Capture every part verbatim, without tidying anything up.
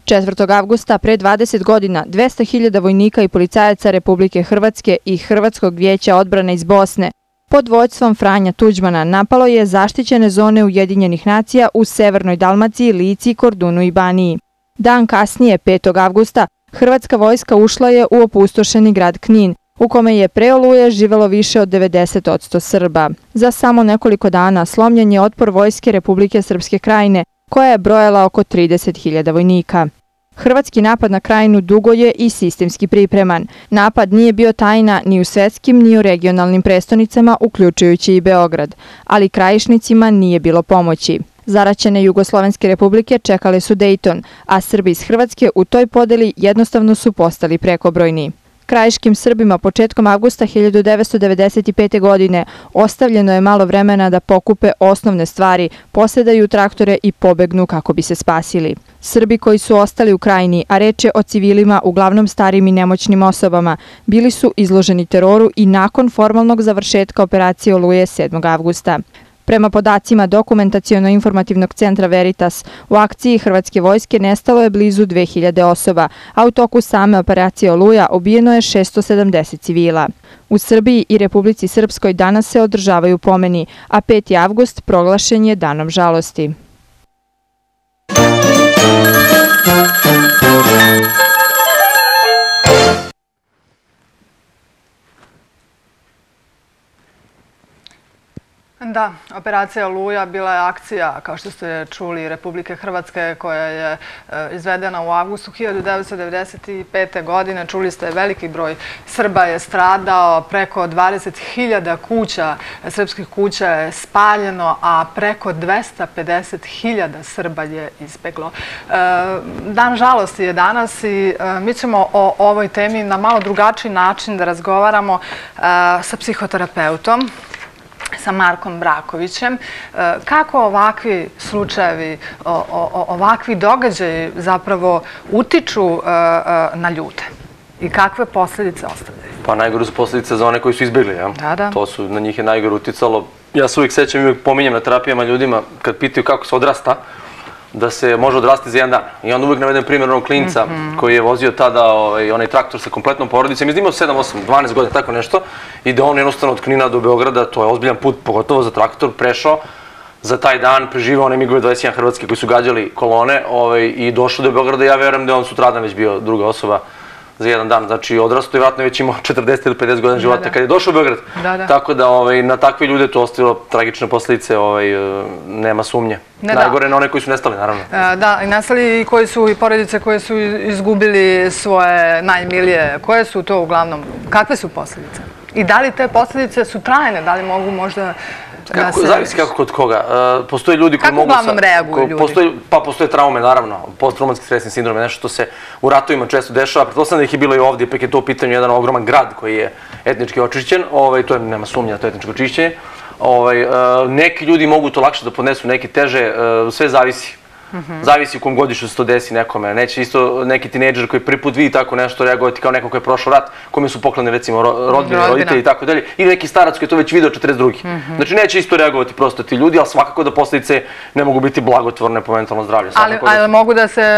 četvrtog avgusta pre dvadeset godina dvesta hiljada vojnika i policajaca Republike Hrvatske i Hrvatskog vijeća odbrane iz Bosne pod vođstvom Franja Tuđmana napalo je zaštićene zone Ujedinjenih nacija u Severnoj Dalmaciji, Lici, Kordunu i Baniji. Dan kasnije, petog avgusta, hrvatska vojska ušla je u opustošeni grad Knin, u kome je pre Oluje živelo više od devedeset posto Srba. Za samo nekoliko dana slomljen je otpor vojske Republike Srpske Krajine, koja je brojala oko trideset hiljada vojnika. Hrvatski napad na Krajinu dugo je i sistemski pripreman. Napad nije bio tajna ni u svetskim ni u regionalnim prestonicama, uključujući i Beograd, ali Krajišnicima nije bilo pomoći. Zaraćene Jugoslovenske republike čekale su Dejton, a Srbi iz Hrvatske u toj podeli jednostavno su postali prekobrojni. Krajiškim Srbima početkom avgusta hiljadu devetsto devedeset pete. godine ostavljeno je malo vremena da pokupe osnovne stvari, posedaju traktore i pobegnu kako bi se spasili. Srbi koji su ostali u Krajini, a reč je o civilima, uglavnom starim i nemoćnim osobama, bili su izloženi teroru i nakon formalnog završetka operacije Oluje sedmog avgusta. Prema podacima Dokumentaciono-informativnog centra Veritas, u akciji Hrvatske vojske nestalo je blizu dve hiljade osoba, a u toku same operacije Oluja ubijeno je šesto sedamdeset civila. U Srbiji i Republici Srpskoj danas se održavaju pomeni, a peti avgust proglašen je danom žalosti. Da, operacija Oluja bila je akcija, kao što ste čuli, Republike Hrvatske koja je izvedena u avgustu hiljadu devetsto devedeset pete. godine. Čuli ste, veliki broj Srba je stradao, preko dvadeset hiljada kuća, srpskih kuća je spaljeno, a preko dvesta pedeset hiljada Srba je izbeglo. Dan žalosti je danas i mi ćemo o ovoj temi na malo drugačiji način da razgovaramo sa psihoterapeutom, sa Markom Brakovićem. Kako ovakvi slučajevi, ovakvi događaji zapravo utiču na ljude i kakve posljedice ostavljaju? Pa najgore su posljedice za one koji su izbjegli. Da, da. To su, na njih je najgore uticalo. Ja se uvijek sećam i uvijek pominjem na terapijama ljudima kad pitaju kako se odrasta, da se može odrasti za jedan dan. I onda uvijek navedem primjer onog klinca koji je vozio tada onaj traktor sa kompletnom porodicom. Mislim, imao sedam, osam, dvanaest godina, tako nešto. I da on jednostavno od Knina do Beograda, to je ozbiljan put, pogotovo za traktor, prešao za taj dan, preživao one migove dvadeset jedan hrvatske koji su gađali kolone i došao do Beograda. Ja verujem da je on sutradan već bio druga osoba za jedan dan. Znači, odrastao i vratno već imao četrdeset ili pedeset godina života kad je došao u Beograd. Tako da na takve ljude to ostavilo tragične posljedice, nema sumnje. Najgore na one koji su nestali, naravno. Da, i nestali i koji su i porodice koje su izgubili svoje najmilije. Koje su to uglavnom? Kakve su posljedice? I da li te posljedice su trajne? Da li mogu možda... Zavisi kako kod koga. Postoje ljudi koji mogu... Kako uglavnom reaguju ljudi? Pa postoje traume, naravno. Posttraumatski stresni sindrom je nešto što se u ratovima često dešava. Pretpostavljam da ih je bilo i ovdje, ipak je to u pitanju jedan ogroman grad koji je etnički očišćen. To je, nema sumnja, to je etničko čišćenje. Neki ljudi mogu to lakše da podnesu, neki teže, sve zavisi. Zavisi u kom godištu se to desi nekome. Neće isto neki tinejdžer koji prvi put vidi tako nešto reagovati kao neko koji je prošao rat, kome su poklani recimo rodbine, roditelji i tako dalje, ili neki starac koji je to već video četrdeset drugi. Znači neće isto reagovati prosto ti ljudi, ali svakako da posljedice ne mogu biti blagotvorne po mentalno zdravlje. Ali mogu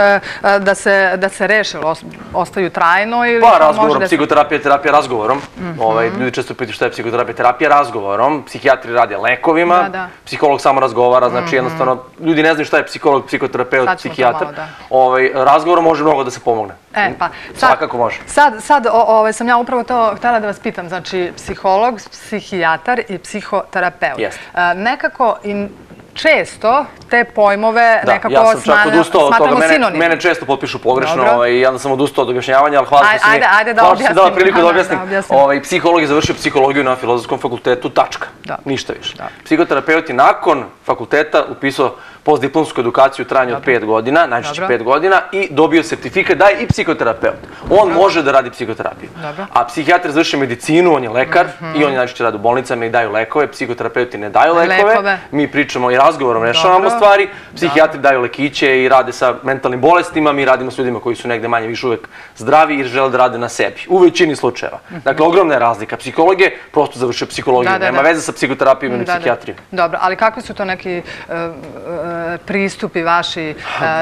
da se reše, ostaju trajno? Pa razgovorom, psihoterapija, terapija razgovorom. Ljudi često pitaju šta je psihoterapija, terapija razgovorom. Psihijatri rade lekovima, psiholog samo razgovara, znači jednostavno ljudi ne znaju šta je psiholog, psihoterapeut, psihijatar, razgovorom može mnogo da se pomogne. Svakako može. Sad sam ja upravo to htjela da vas pitam, znači psiholog, psihijatar i psihoterapeut. Nekako često te pojmove nekako smatramo sinonimom. Mene često potpišu pogrešno i onda sam odustao od objašnjavanja, ali hvala što si mi dala priliku da objasnim. Psiholog je završio psihologiju na Filozofskom fakultetu, tačka. Ništa više. Psihoterapeut je nakon fakulteta upisao postdiplomsku edukaciju u trajanju od pet godina, najčešće pet godina, i dobio sertifikat da je i psihoterapeut. On može da radi psihoterapiju. A psihijatar završio medicinu, on je lekar i on je najčešće radi u bolnicama i daju lekove. Psihoterapeuti ne daju lekove. Mi pričamo, razgovorom rešavamo stvari, psihijatri daju lekiće i rade sa mentalnim bolestima, mi radimo s ljudima koji su negde manje više uvek zdravi i žele da rade na sebi. U većini slučajeva. Dakle, ogromna je razlika. Psiholog je prosto završio psihologiju, nema veze sa psihoterapijom ili psihijatrijom. Dobro, ali kakvi su to neki pristupi vaši,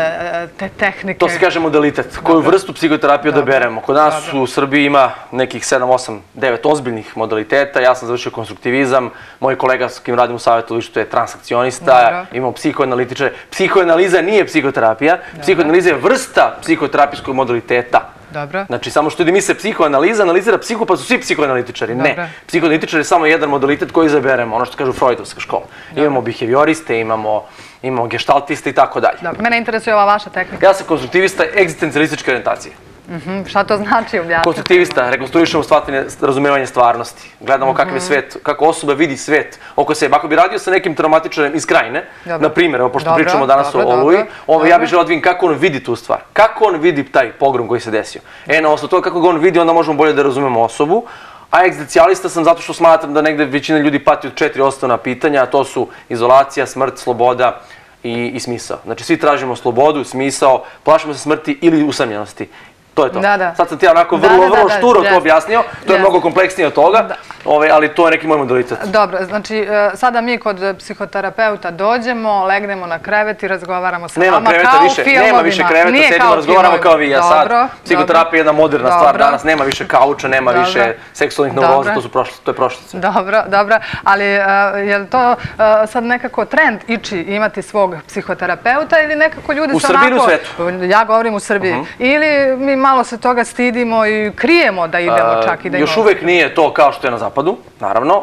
te tehnike? To se kaže modalitet. Koju vrstu psihoterapije odaberemo? Kod nas u Srbiji ima nekih sedam, osam, devet ozbiljnih modaliteta. Ja sam završio konstruktivizam, moj kolega s kim radim u savjetovalištu je transakcionista, imamo psihoanalitičare. Psihoanaliza nije psihoterapija, psihoanaliza je vrsta psihoterapijskog modaliteta. Znači, samo što ljudi misle psihoanaliza, analizira psiho, pa su svi psihoanalitičari. Ne. Psihoanalitičar je samo jedan modalitet koji izaberemo, ono što kažu Freudovska škola. Imamo behavioriste, imamo geštaltiste i tako dalje. Mene interesuje ova vaša tehnika. Ja sam konstruktivista egzistencialističke orijentacije. Šta to znači objasniti? Konstruktivista, rekonstruišemo razumevanje stvarnosti. Gledamo kakav je svet, kako osoba vidi svet oko sebe. Ako bi radio sa nekim traumatičarem iz Krajine, na primjer, pošto pričamo danas o Oluji, ja bih želeo da vidim kako on vidi tu stvar. Kako on vidi taj pogrom koji se desio. E, na osnovu toga kako ga on vidi, onda možemo bolje da razumemo osobu. A egzistencijalista sam zato što smatram da negde većina ljudi pati od četiri osnovna pitanja, a to su izolacija, smrt, sloboda i smisao. Znači, svi tražimo slobodu, smisao, plašimo se smrti ili usamljenosti. To je to. Sad sam ti ja onako vrlo, vrlo šturo to objasnio, to je mnogo kompleksnije od toga, ali to je neki moj modalitet. Dobro, znači sada mi kod psihoterapeuta dođemo, legnemo na krevet i razgovaramo sa vama kao u filmovima. Nema više kreveta, sedimo, razgovaramo kao vi i ja sad. Psihoterapija je jedna moderna stvar danas, nema više kauča, nema više seksualnih neuroza, to je prošlica. Dobro, dobro, ali je li to sad nekako trend ići imati svog psihoterapeuta ili nekako ljudi sa onako... U Srbiji ili u svetu? Ja govorim u Srbiji. Ili mi malo se toga stidimo i krijemo da idemo čak i da imamo... Još uvek nije to kao što je na zapadu, naravno.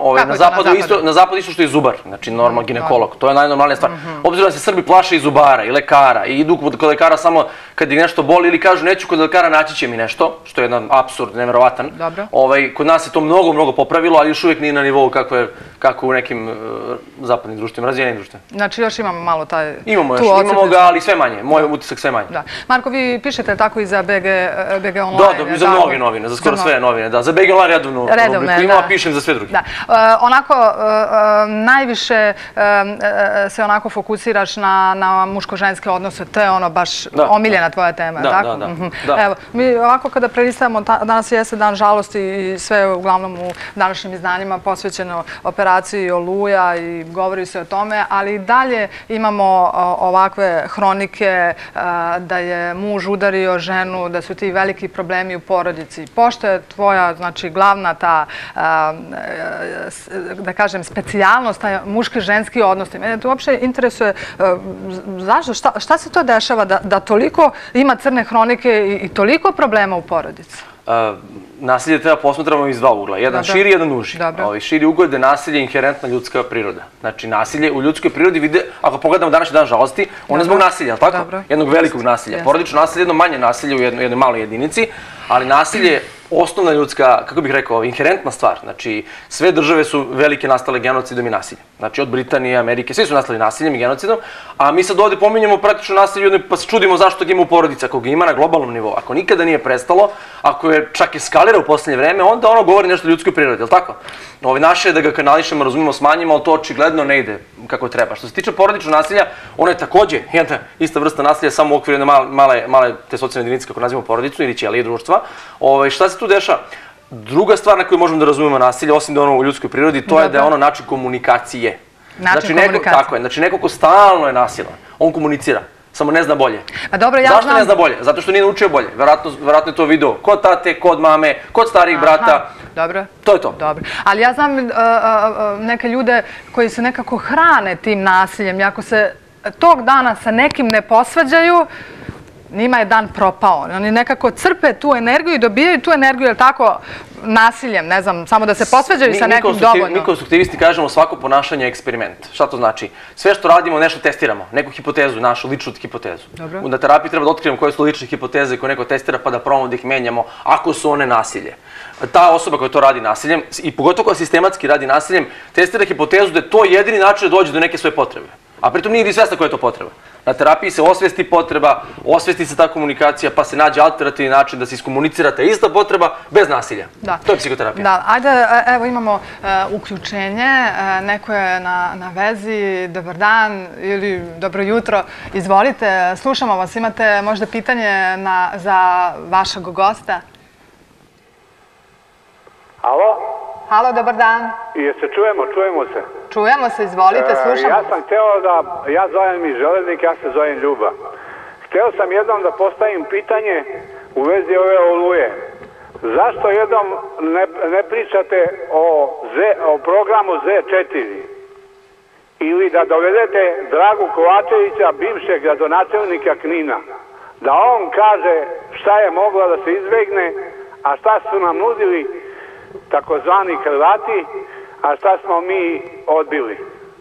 Na zapadu isto što je zubar, znači normalan ginekolog. To je najnormalnija stvar. Obzirom da se Srbi plaše i zubara i lekara i idu kod lekara samo kad ih nešto boli ili kažu neću kod lekara, naći će mi nešto, što je jedan apsurd, neverovatan. Kod nas je to mnogo, mnogo popravilo, ali još uvek nije na nivou kako u nekim zapadnim društvima, razvijenim društvima. Znači još imamo malo taj... Imamo još, imamo ga, ali sve manje. Moj utisak sve manje. Marko, vi pišete tako i za B G online? Da, da, za mnoge novine, za skoro sve novine, da. Za B G online redovnu rubriku imam, a pišem za sve druge. Da. Onako, najviše se onako fokusiraš na muško-ženske odnose, to je ono baš omiljena tvoja tema, tako? Da, da, da. Evo, mi ovako kada prelistavamo, danas jeste dan žalosti i sve uglavnom u današnjim izdanjima posvećeno operaciji Oluja i govori se o tome, ali i dalje imamo ovakve hronike da je muž udario ženu, da su ti veliki problemi u porodici. Pošto je tvoja, znači, glavna ta, da kažem, specijalnost, taj muški-ženski odnos, mene to uopšte interesuje, zašto, šta se to dešava da toliko ima crne hronike i toliko problema u porodici? Nasilje treba posmatramo iz dva ugla. Jedan širi, jedan uži. Širi ugao je da je nasilje inherentna ljudska priroda. Znači, nasilje u ljudskoj prirodi vide, ako pogledamo današnji dan žalosti, on je zbog nasilja, ali tako? Jednog velikog nasilja. Porodično nasilje je jedno manje nasilje u jednoj maloj jedinici, ali nasilje je osnovna ljudska, kako bih rekao, inherentna stvar. Znači, sve države su velike nastale genocidom i nasiljem. Znači, od Britanije, Amerike, svi su nastali nasiljem i genocidom, a mi sad ovdje pominjamo praktično nasilje, pa se čudimo zašto ga ima u porodici, ako ga ima na globalnom nivou. Ako nikada nije prestalo, ako je čak eskalira u posljednje vreme, onda ono govori nešto o ljudskoj prirodi, je li tako? Naše je da ga kanališemo, razumimo, smanjimo, ali to očigledno ne ide kako treba. Što se tiče porodičnog nasilja, ono je takođe jedna ista vrsta nasilja, samo u okviru jedne male te socijalne jedinice, kako nazivamo porodicu, ili ćelije društva. Šta se tu dešava? Druga stvar na koju možemo da razumemo nasilje, osim da je ono u ljudskoj prirodi, to je da je ono način komunikacije. Način komunikacije. Tako je, znači neko ko stalno je nasilan, on komunicira, samo ne zna bolje. Dobro, ja znam... Zašto ne zna bolje? Zato što nije naučio bolje. Verovatno je to video kod tate, kod mame, kod starijih brata. Dobro. To je to. Dobro. Ali ja znam neke ljude koji se nekako hrane tim nasiljem i ako se tog dana sa nekim ne posvađaju, njima je dan propao. Oni nekako crpe tu energiju i dobijaju tu energiju, jel tako, nasiljem, ne znam, samo da se posvađaju sa nekim dovoljno. Mi konstruktivisti kažemo svako ponašanje je eksperiment. Šta to znači? Sve što radimo, nešto testiramo, neku hipotezu, našu ličnu hipotezu. Na terapiji treba da otkrijemo koje su lične hipoteze koje neko testira pa da probamo da ih menjamo ako su one nasilje. Ta osoba koja to radi nasiljem, i pogotovo koja sistematski radi nasiljem, testira hipotezu da je to jedini način da dođe do neke svoje potrebe. A pritom nije ni svjesna koja je to potreba. Na terapiji se osvesti potreba, osvesti se ta komunikacija, pa se nađe alternativni način da se iskomunicira ta ista potreba bez nasilja. To je psihoterapija. Da, ajde, evo imamo uključenje, neko je na vezi, dobar dan ili dobro jutro, izvolite, slušamo vas, imate možda pitanje za vašeg gosta? Alo? Halo, dobar dan. Jel se čujemo? Čujemo se. Čujemo se, izvolite, slušamo. Ja sam hteo da, ja zovem mi Železnik, ja se zovem Ljuba. Hteo sam jednom da postavim pitanje u vezi ove oluje. Zašto jednom ne pričate o programu Z četiri? Ili da dovedete Dragu Kovačevića, bivšeg gradonačelnika Knina, da on kaže šta je moglo da se izbegne, a šta su nam nudili takozvani Hrvati, a šta smo mi odbili.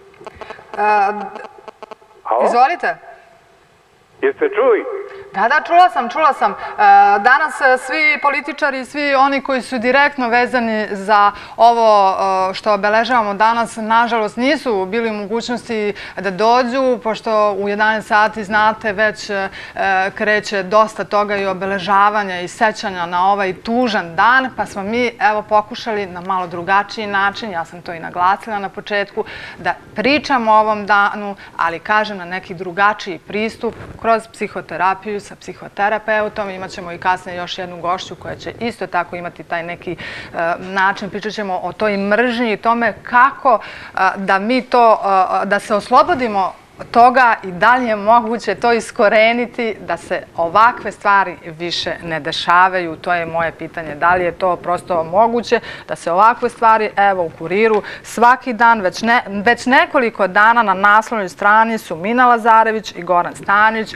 Izvolite. Jeste čuli? Da, da, čula sam, čula sam. Danas svi političari, svi oni koji su direktno vezani za ovo što obeležavamo danas, nažalost, nisu bili u mogućnosti da dođu, pošto u jedanaest sati, znate, već kreće dosta toga i obeležavanja i sećanja na ovaj tužan dan, pa smo mi, evo, pokušali na malo drugačiji način, ja sam to i naglasila na početku, da pričamo o ovom danu, ali kažem na neki drugačiji pristup kroz psihoterapiju, sa psihoterapeutom. Imaćemo i kasnije još jednu gošću koja će isto tako imati taj neki način. Pričat ćemo o toj mržnji i tome kako da mi to, da se oslobodimo toga i da li je moguće to iskoreniti, da se ovakve stvari više ne dešavaju. To je moje pitanje. Da li je to prosto moguće da se ovakve stvari, evo u Kuriru, svaki dan, već nekoliko dana na naslovnoj strani su Mina Lazarević i Goran Stanić.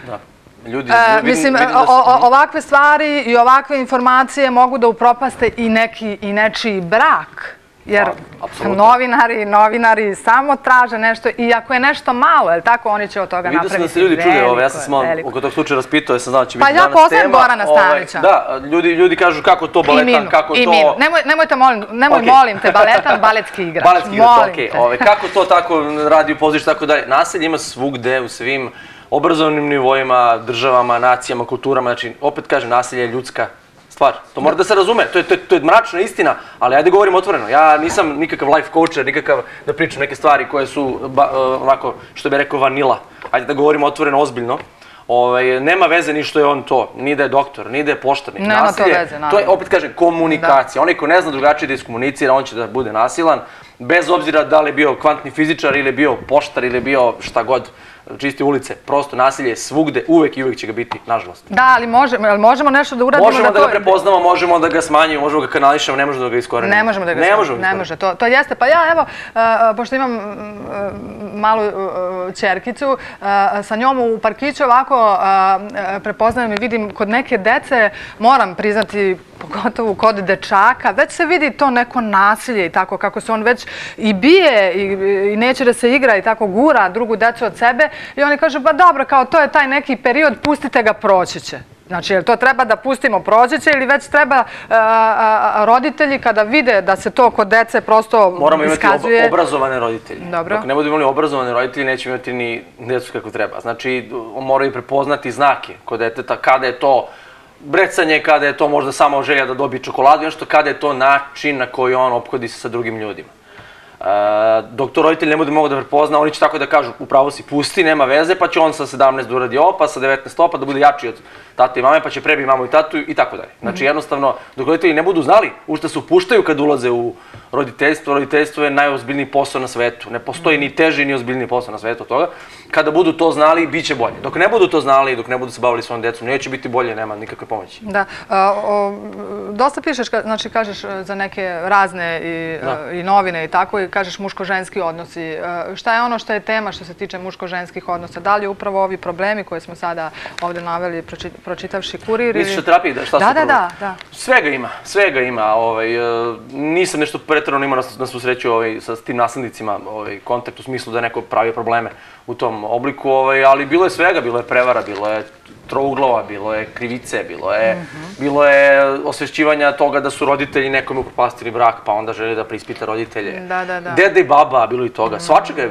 Mislim, ovakve stvari i ovakve informacije mogu da upropaste i nečiji brak. Jer novinari i novinari samo traže nešto i ako je nešto malo, je li tako, oni će od toga napraviti veliko. Vidio sam da se ljudi čude, ja sam se malo oko tog slučaja raspitao, ja sam znao da će biti danas tema. Pa ja poznajem Gorana Stanića. Da, ljudi kažu kako to baletan, kako to... I Minu, nemojte, nemoj molim te, baletan, baletski igrač. Baletski igrač, okej. Kako to tako radi u pozorištu, tako dalje. Nasilje ima svugde, u svim obrazovnim nivoima, državama, nacijama, kulturama, znači, opet kažem, nasilje je ljudska stvar. To mora da se razume, to je mračna istina, ali ajde govorim otvoreno. Ja nisam nikakav life coacher, nikakav da pričam neke stvari koje su, onako, što bi rekao, vanila. Ajde da govorim otvoreno, ozbiljno. Nema veze ni što je on to, ni da je doktor, ni da je poštarnik. Nema to veze, naravno. To je, opet kažem, komunikacija. Onaj ko ne zna drugačije da iskomunicira, on će da bude nasilan, bez obzira da li je bio kvantni fizičar ili je bio poštar ili je bio šta god, čisti ulice. Prosto nasilje je svugde, uvek i uvek će ga biti, nažalost. Da, ali možemo nešto da uradimo? Možemo da ga prepoznamo, možemo da ga smanjimo, možemo da ga kanališemo, ne možemo da ga iskorenimo. Ne možemo da ga iskorenimo, ne može. To jeste. Pa ja, evo, pošto imam malu ćerkicu, sa njom u parkiću ovako prepoznajem i vidim kod neke dece, moram priznati, pogotovo kod dečaka, već se vidi to neko nasilje i tako, kako se on već i bije i neće da se igra i tako gura drugu decu od sebe i oni kažu, ba dobro, kao to je taj neki period, pustite ga, proći će. Znači, je li to treba da pustimo, proći će ili već treba roditelji kada vide da se to kod dece prosto iskazuje? Moramo imati obrazovane roditelji. Dok ne budemo imali obrazovane roditelji, nećemo imati ni decu kako treba. Znači, moraju prepoznati znake kod deteta, kada je to brecanje, kada je to možda samo želja da dobije čokoladu, nešto kada je to način na koji on ophodi se sa drugim ljudima. Dok to roditelj ne bude mogo da prepozna, oni će tako da kažu, upravo si pusti, nema veze, pa će on sa sedamnaest da uradi ovo, pa sa devetnaest ovo, pa da bude jači od tate i mame, pa će prebi mamu i tatu i tako dalje. Znači jednostavno, dok roditelji ne budu znali u što se upuštaju kad ulaze u roditeljstvo, roditeljstvo je najozbiljniji posao na svetu. Ne postoji ni teži ni ozbiljniji posao na svetu od toga. Kada budu to znali, bit će bolje. Dok ne budu to znali, dok ne budu se bavili svojom decom, neće biti bolje, nema nikakve pomoći. Da. Dosta pišeš, znači kažeš za neke razne i novine i tako, i kažeš muško-ženski odnosi. Šta je ono što je tema što se tiče muško-ženskih odnosa? Da li je upravo ovi problemi koje smo sada ovde naveli pročitavši Kurir? Misliš o terapiji? Šta su problemi? Da, da. Svega ima, svega ima. Nisam nešto pretjerano imao na svu sreću sa tim naslednicima kontakt u smislu da neko pravi probleme u tom obliku, ali bilo je svega, bilo je prevara, bilo je trouglova, bilo je krivice, bilo je osvešćivanja toga da su roditelji nekome upropastili brak, pa onda želi da preispita roditelje. Dede i baba, bilo i toga, svačega je bilo.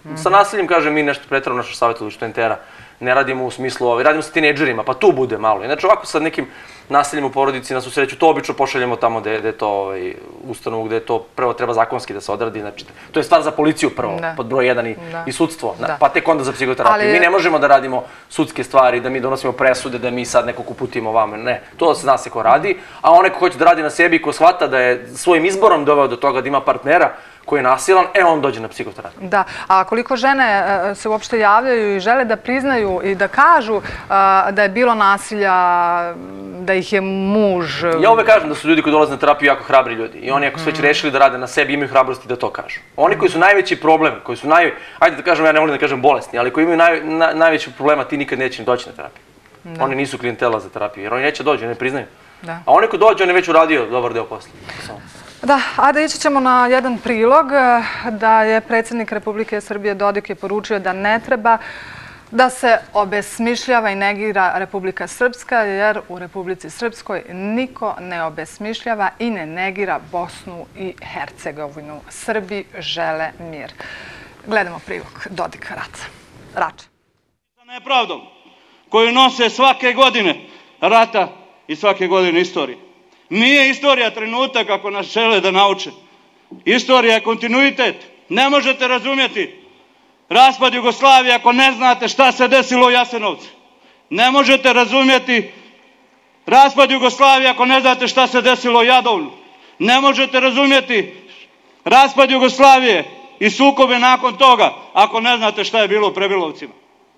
Sa nasiljem, kažem, mi nešto pretrano naše savjetovalište Entera ne radimo u smislu, radimo sa tinejdžerima, pa tu bude malo. Inače, ovako sa nekim nasiljem u porodici, na svu sreću, to obično pošaljemo tamo gde je to ustanovu, gde je to prvo treba zakonski da se odradi. Znači, to je stvar za policiju prvo, pod broj jedan i sudstvo, pa tek onda za psihoterapiju. Mi ne možemo da radimo sudske stvari, da mi donosimo presude, da mi sad nekog uputimo vamo, ne. To zna se ko radi, a onaj ko hoće da radi na sebi i ko shvata da je svojim izborom doveo do toga da ima partnera koji je nasilan, e, on dođe na psihoterapiju. Da, a koliko žene se uopšte javljaju i žele da priznaju i da kažu da je bilo nasilja, da ih je muž... Ja uvek kažem da su ljudi koji dolaze na terapiju jako hrabri ljudi i oni ako su već rešili da rade na sebi imaju hrabrosti da to kažu. Oni koji su najveći problem, koji su naj... Ajde da kažem, ja ne volim da kažem bolesni, ali koji imaju najveći problema, ti nikad neće doći na terapiju. Oni nisu klijentela za terapiju, jer oni neće doći, oni ne priznaju. A oni koji dođe, on je već uradio dobar deo posla. Da, a da ići ćemo na jedan prilog da je predsjednik Republike Srbije Dodik je poručio da ne treba da se obesmišljava i negira Republika Srpska, jer u Republici Srpskoj niko ne obesmišljava i ne negira Bosnu i Hercegovinu. Srbi žele mir. Gledamo prilog Dodika Rača. Sa nepravdom koju nose svake godine rata i svake godine istorije. Nije istorija trenutak ako nas žele da nauče. Istorija je kontinuitet. Ne možete razumjeti raspad Jugoslavije ako ne znate šta se desilo u Jasenovcu. Ne možete razumjeti raspad Jugoslavije ako ne znate šta se desilo u Jadovnu. Ne možete razumjeti raspad Jugoslavije i sukobe nakon toga ako ne znate šta je bilo u Prebilovcima.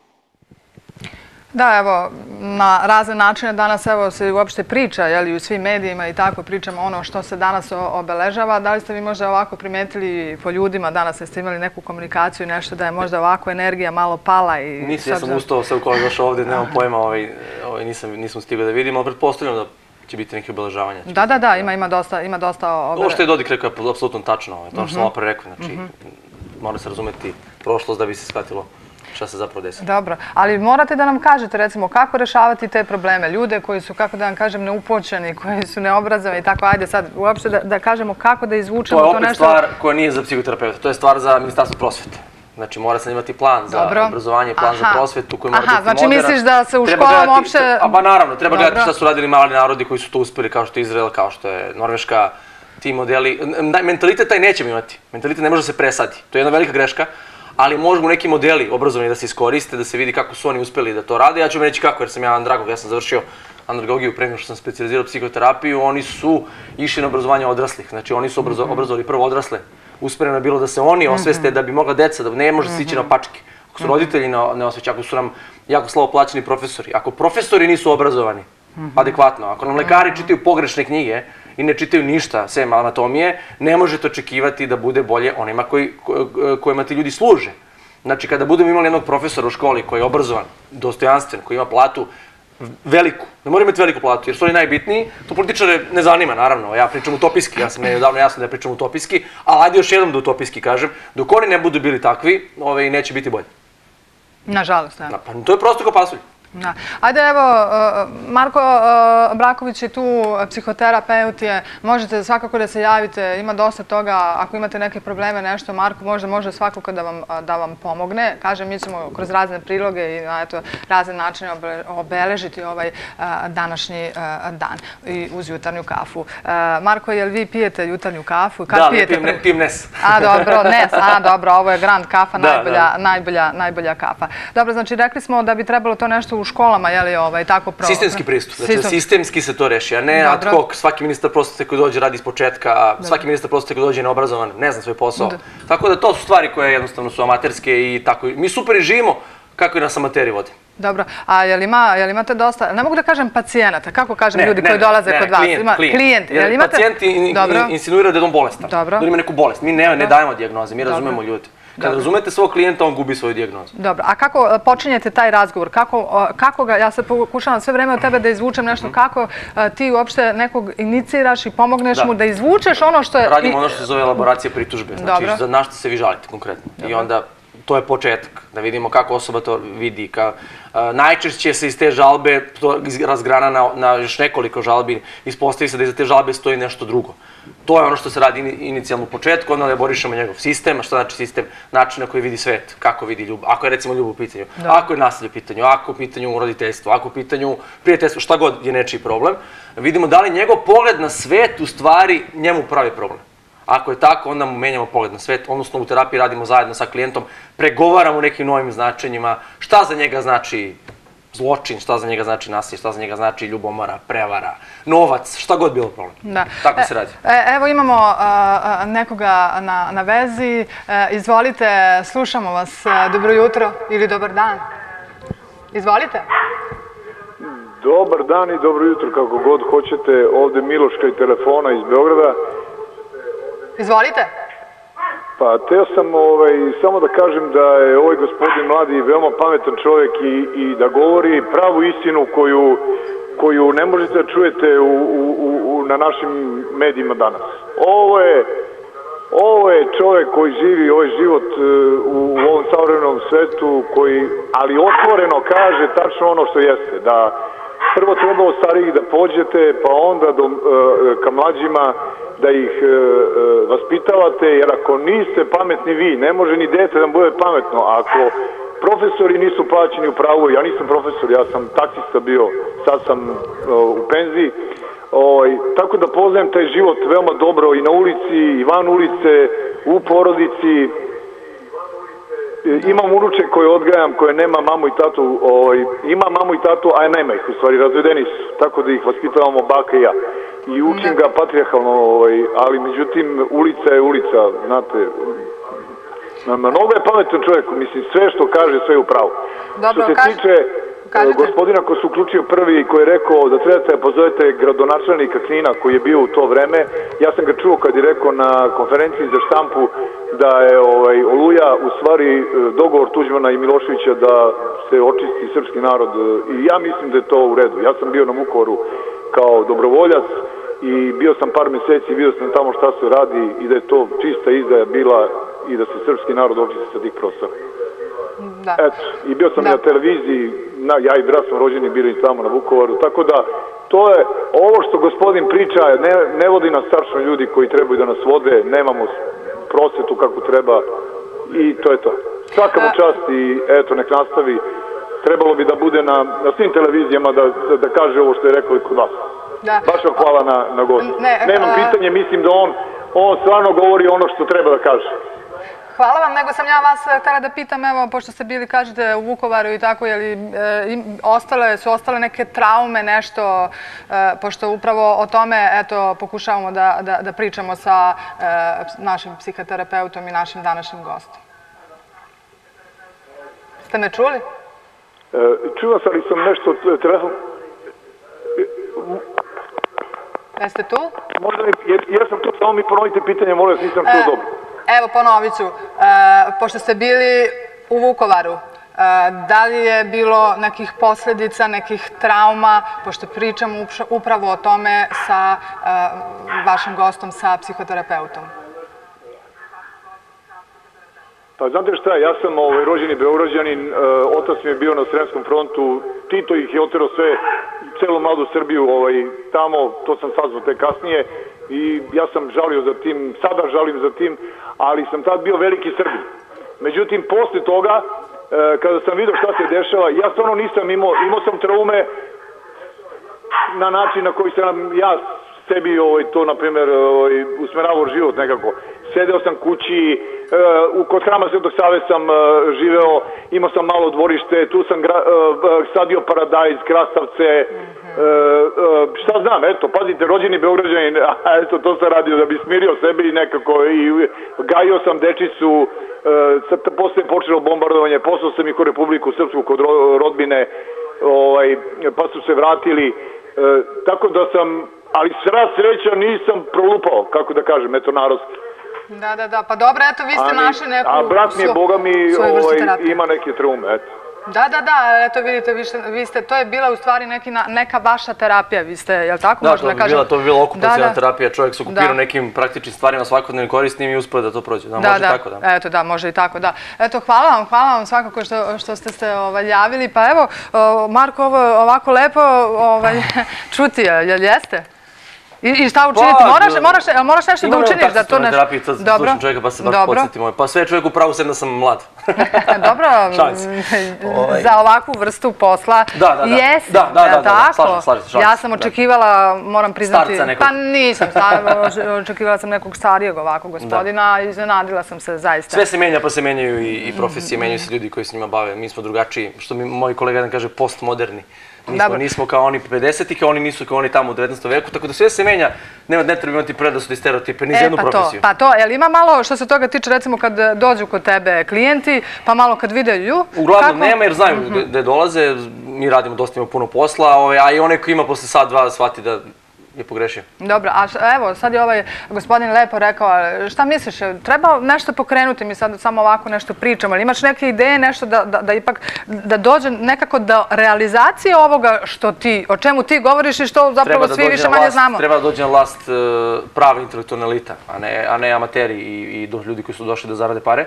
Da, evo, na razne načine danas evo se uopšte priča, jel, i u svim medijima i tako pričamo ono što se danas obeležava. Da li ste vi možda ovako primetili po ljudima, danas ste imali neku komunikaciju i nešto da je možda ovako energija malo pala i... Nisam, ja sam ustao sve ukoliko došao ovdje, nemam pojma, nisam stigao da vidim, ali pretpostavljam da će biti neke obeležavanja. Da, da, da, ima dosta obeležavanja. Ovo što je Dodik rekao je apsolutno tačno, to što sam opre rekao, znači mora se razumeti prošlost da bi se shvatilo šta se zapravo desilo. Dobro, ali morate da nam kažete, recimo, kako rešavati te probleme, ljude koji su, kako da vam kažem, neupočeni, koji su neobrazovani i tako, ajde sad, uopšte da kažemo kako da izvučemo to nešto... To je opet stvar koja nije za psihoterapeuta, to je stvar za Ministarstvo prosvete. Znači, mora se imati plan za obrazovanje, plan za prosvetu koji mora biti moderan. Aha, znači misliš da se u školama uopšte... Pa naravno, treba gledati šta su radili mali narodi koji su to uspjeli, kao što je Izrael, kao što je Norveška, ti modeli. Mentalitet taj nećemo imati, mentalitet ne može se presadi, to je jedna velika greška. Ali možemo neki modeli obrazovani da se iskoriste, da se vidi kako su oni uspjeli da to rade. Ja ću vam reći kako, jer sam ja andragog, ja sam završio andragogiju pre nego što sam specijalizirao psihoterapiju. Oni su išli na obrazovanje odraslih, znači oni su obrazovali prvo odrasle. Usmjereno je bilo da se oni osveste da bi mogla deca, da ne može se ići na pačke. Ako su roditelji ne osveći, ako su nam jako slabo plaćeni profesori, ako profesori nisu obrazovani adekvatno, ako nam lekari čitaju pogrešne knjige i ne čitaju ništa, sem anatomije, ne možete očekivati da bude bolje onima kojima ti ljudi služe. Znači, kada budemo imali jednog profesora u školi koji je obrazovan, dostojanstven, koji ima platu veliku, ne mora imati veliku platu, jer su oni najbitniji, to političare ne zanima, naravno, ja pričam utopijski, ja sam nedavno jasno da ja pričam utopijski, ali ajde još jednom da utopijski kažem, dok oni ne budu bili takvi, neće biti bolje. Nažalost, da. Pa to je prosto kao pasulj. Ajde, evo, Marko Braković je tu, psihoterapeut je, možete svakako da se javite, ima dosta toga, ako imate neke probleme, nešto, Marko možda može svakako da vam pomogne. Kažem, mi ćemo kroz razne priloge i razne načine obeležiti ovaj današnji dan i uz jutarnju kafu. Marko, jel vi pijete jutarnju kafu? Da, pijem Nes. A, dobro, Nes, a, dobro, ovo je Grand kafa, najbolja kafa. Dobro, znači, rekli smo da bi trebalo to nešto u školama, je li tako pro... Sistemski pristup, znači sistemski se to reši, a ne ad hoc, svaki ministar prosvete koji dođe radi iz početka, svaki ministar prosvete koji dođe neobrazovan, ne zna svoj posao. Tako da to su stvari koje jednostavno su amaterske i tako. Mi super i živimo kako i nas amateri vodi. Dobro, a je li imate dosta, ne mogu da kažem pacijenata, kako kažem ljudi koji dolaze kod vas? Ne, klijent. Pacijent insinuira da je on bolestan, da ima neku bolest. Mi ne dajemo dijagnoze, mi razumemo ljudi. Kad razumete svog klijenta, on gubi svoju dijagnozu. Dobro, a kako počinjete taj razgovor? Kako ga, ja sad pokušavam sve vreme od tebe da izvučem nešto, kako ti uopšte nekog iniciraš i pomogneš mu da izvučeš ono što je... Radimo ono što se zove elaboracija pritužbe, znači na što se vi žalite konkretno. I onda to je početak, da vidimo kako osoba to vidi. Najčešće se iz te žalbe razgrana na još nekoliko žalbi, ispostavi se da iza te žalbe stoji nešto drugo. To je ono što se radi inicijalno u početku, onda elaborišemo njegov sistem. Što znači sistem? Način na koji vidi svet, kako vidi ljubav. Ako je recimo ljubav u pitanju, ako je nasilje u pitanju, ako je u pitanju roditeljstvo, ako je u pitanju prijateljstvo, šta god je nečiji problem, vidimo da li njegov pogled na svet u stvari njemu pravi problem. Ako je tako, onda mu menjamo pogled na svet, odnosno u terapiji radimo zajedno sa klijentom, pregovaramo o nekim novim značenjima, šta za njega znači zločin, šta za njega znači nasilje, šta za njega znači ljubomora, prevara, novac, šta god bilo problem. Tako se radi. Evo imamo nekoga na vezi. Izvolite, slušamo vas. Dobro jutro ili dobar dan. Izvolite. Dobar dan i dobro jutro, kako god hoćete. Ovde Miloška i telefona iz Beograda. Izvolite. Pa, teo sam samo da kažem da je ovaj gospodin mladi veoma pametan čovjek i da govori pravu istinu koju ne možete da čujete na našim medijima danas. Ovo je čovjek koji živi ovaj život u ovom savremenom svetu, ali otvoreno kaže tačno ono što jeste, da prvo treba od starijih da pođete, pa onda ka mlađima da ih vaspitavate, jer ako niste pametni vi, ne može ni dete da bude pametno. Ako profesori nisu plaćeni u pravu, ja nisam profesor, ja sam taksista bio, sad sam u penziji, tako da poznajem taj život veoma dobro i na ulici, i van ulice, u porodici. Imam unuče koje odgajam, koje nema mamu i tatu, ima mamu i tatu, a nema ih, u stvari, razvedeni su, tako da ih vaspitavamo baka i ja. I učim ga patrijarhalno, ali međutim, ulica je ulica, znate. Mnogo je pametan čovjek, mislim, sve što kaže, sve je u pravu. Što se tiče gospodina ko se uključio prvi i koji je rekao da trebate da pozovete gradonačelnika Knina koji je bio u to vreme, ja sam ga čuo kad je rekao na konferenciji za štampu da je Oluja u stvari dogovor Tuđmana i Miloševića da se očisti srpski narod i ja mislim da je to u redu. Ja sam bio na Vukovaru kao dobrovoljac i bio sam par meseci, vidio sam tamo šta se radi i da je to čista izdaja bila i da se srpski narod očisti sa tih prostora. Eto, i bio sam na televiziji, ja i brat sam rođeni bili tamo na Vukovaru, tako da to je ovo što gospodin priča, ne vodi nas tačno ljudi koji trebaju da nas vode, nemamo prosvetu kako treba i to je to. Svaka mu čast i eto, nek nastavi, trebalo bi da bude na svim televizijama da kaže ovo što je rekao i kod vas. Baš vam hvala na gostu. Nemam pitanje, mislim da on stvarno govori ono što treba da kaže. Hvala vam, nego sam ja vas htjela da pitam, evo, pošto ste bili, kažete, u Vukovaru i tako, je li su ostale neke traume, nešto, pošto upravo o tome, eto, pokušavamo da pričamo sa našim psihoterapeutom i našim današnjim gostom. Ste me čuli? Čuo sam, ali sam nešto telefon... Jeste tu? Možda mi, ja sam tu, samo mi ponovite pitanje, molim vas, nisam čuo dobro. Evo, ponovit ću. Pošto ste bili u Vukovaru, da li je bilo nekih posljedica, nekih trauma, pošto pričam upravo o tome sa vašim gostom, sa psihoterapeutom? Pa znate šta, ja sam rođeni Beograđanin, otac mi je bio na Sremskom frontu, Tito ih je oterao sve, celu mladu Srbiju tamo, to sam saznao te kasnije i ja sam žalio za tim, sada žalim za tim, ali sam tad bio veliki Srbin. Međutim, posle toga, kada sam vidio šta se dešava, ja stvarno nisam imao, imao sam traume na način na koji sam ja sebi to, na primjer, usmeravao život nekako. Sedeo sam kući, kod Hrama Svetog Save sam živeo, imao sam malo dvorište, tu sam sadio paradajz, krastavce, šta znam, eto, pazite, rođeni Beograđanin, eto, to sam radio da bi smirio sebe i nekako, i gajio sam dečicu, posle je počelo bombardovanje, poslao sam ih u Republiku Srpsku kod rodbine, pa su se vratili, tako da sam, ali sva sreća nisam prolupao, kako da kažem, eto, narodski. Da, da, da, pa dobro, eto, vi ste našli neku... A brat mi je, Boga mi, ima neke traume, eto. Da, da, da, eto vidite, vi ste, to je bila u stvari neka vaša terapija, vi ste, je li tako, možda da kažem? Da, to bi bila okupacijna terapija, čovjek se okupirao nekim praktičnim stvarima svakodnevnim korisnim i uspio da to prođe, da, može tako, da. Eto, da, može i tako, da. Eto, hvala vam, hvala vam svakako što ste se javili, pa evo, Marko, ovo je ovako lepo čuti, jel jeste? I šta učiniti? Moraš nešto da učiniš za to nešto? Imam terapiju, sad slušam čovjeka pa se baš podsjetim. Pa sve je čovjek upravo sem da sam mlad. Dobro, za ovakvu vrstu posla jesi. Da, da, da, slažem se. Ja sam očekivala, moram priznati... Starca nekog. Pa nisam, očekivala sam nekog starijeg ovakvog gospodina i iznenadila sam se zaista. Sve se menja, pa se menjaju i profesije, menjaju se ljudi koji se njima bave. Mi smo drugačiji, što mi moj kolega jedan kaže, postmoderni. Nismo kao oni pedesetih, oni nisu kao oni tamo u devetnaestom veku, tako da sve se menja, ne treba imati predrasude i stereotipe, ni za jednu profesiju. Pa to, jel ima malo što se toga tiče, recimo kad dođu kod tebe klijenti, pa malo kad videju? Uglavnom nema jer znaju gde dolaze, mi radimo dosta puno posla, a i onaj ko ima posle sat, dva shvati da je pogrešio. Dobro, a evo, sad je ovaj gospodin lepo rekao, šta misliš, treba nešto pokrenuti, mi sad samo ovako nešto pričamo, ali imaš neke ideje, nešto da ipak, da dođe nekako do realizacije ovoga što ti, o čemu ti govoriš i što zapravo svi više manje znamo? Treba da dođe na vlast pravi intelektualna elita, a ne amateri i ljudi koji su došli da zarade pare.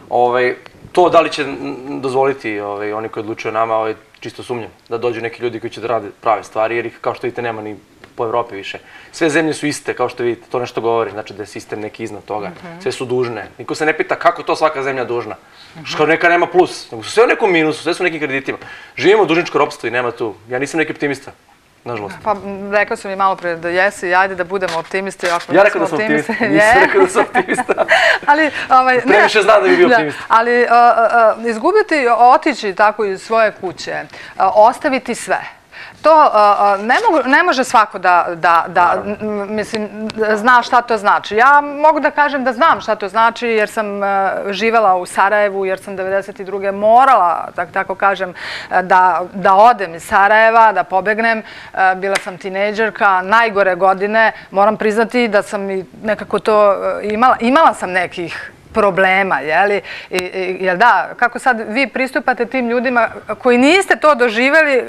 To da li će dozvoliti oni koji odlučuju nama, čisto sumnjam, da dođu neki ljudi koji će da rade prave stvari, jer ih, kao što vidite, nema ni po Evropi više. Sve zemlje su iste, kao što vidite, to nešto govori, znači da je sistem neki iznad toga. Sve su dužne. Niko se ne pita kako to svaka zemlja dužna. Što neka nema plus, nego su sve u nekom minusu, sve su u nekim kreditima. Živimo u dužničko ropstvo i nema tu. Ja nisam neki optimista, nažalost. Pa rekao sam i malo pre da jesi, ajde da budemo optimisti. Ja rekao da sam optimista, nisam rekao da sam optimista. Previše znam da bi bio optimista. Ali izgubiti, otići tako iz svoje kuće, ostaviti sve. To ne može svako da, mislim, zna šta to znači. Ja mogu da kažem da znam šta to znači jer sam živela u Sarajevu, jer sam devedeset druge morala, tako kažem, da odem iz Sarajeva, da pobegnem. Bila sam tinejdžerka, najgore godine. Moram priznati da sam i nekako to imala. Imala sam nekih problema, jeli? Jer da, kako sad vi pristupate tim ljudima koji niste to doživjeli,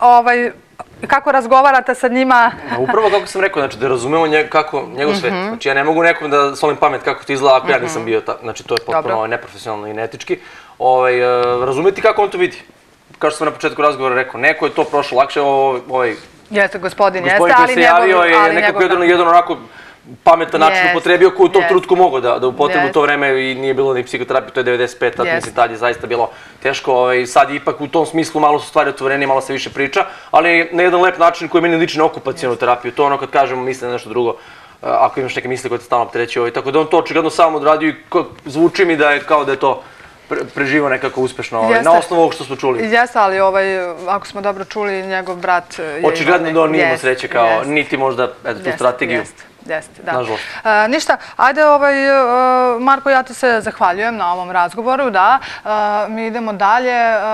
kako razgovarate sa njima? Upravo kako sam rekao, znači da razumemo njegov svet. Znači ja ne mogu nekom da solim pamet kako ti izgleda ako ja nisam bio tako. Znači to je potpuno neprofesionalno i neetički. Razumeti kako on to vidi. Kao što sam na početku razgovora rekao, neko je to prošlo lakše, ovaj... Jeste, gospodin jeste, ali njegov... Gospodin koji se javio je nekako jedan onako pametan način upotrebio koji u tom trutku mogo da upotrebu u to vreme i nije bilo ni psihoterapije, to je devedeset peta, mislim, tad je zaista bilo teško. Sad ipak u tom smislu malo su stvari otvorene, malo se više priča, ali na jedan lep način koji meni liči na okupacijonu terapiju. To ono kad kažemo misle na nešto drugo, ako imaš neke misle koje te stalno opterećuju. Tako da on to očigledno samo odradio i zvuči mi da je kao da je to preživao nekako uspešno, na osnovu ovog što smo čuli. Jeste, ali ako smo dobro čuli, njegov brat je... Očigledno da on nije imao sreće kao niti možda tu strategiju. Jeste, da. Ništa, ajde, Marko, ja ti se zahvaljujem na ovom razgovoru, da. Mi idemo dalje.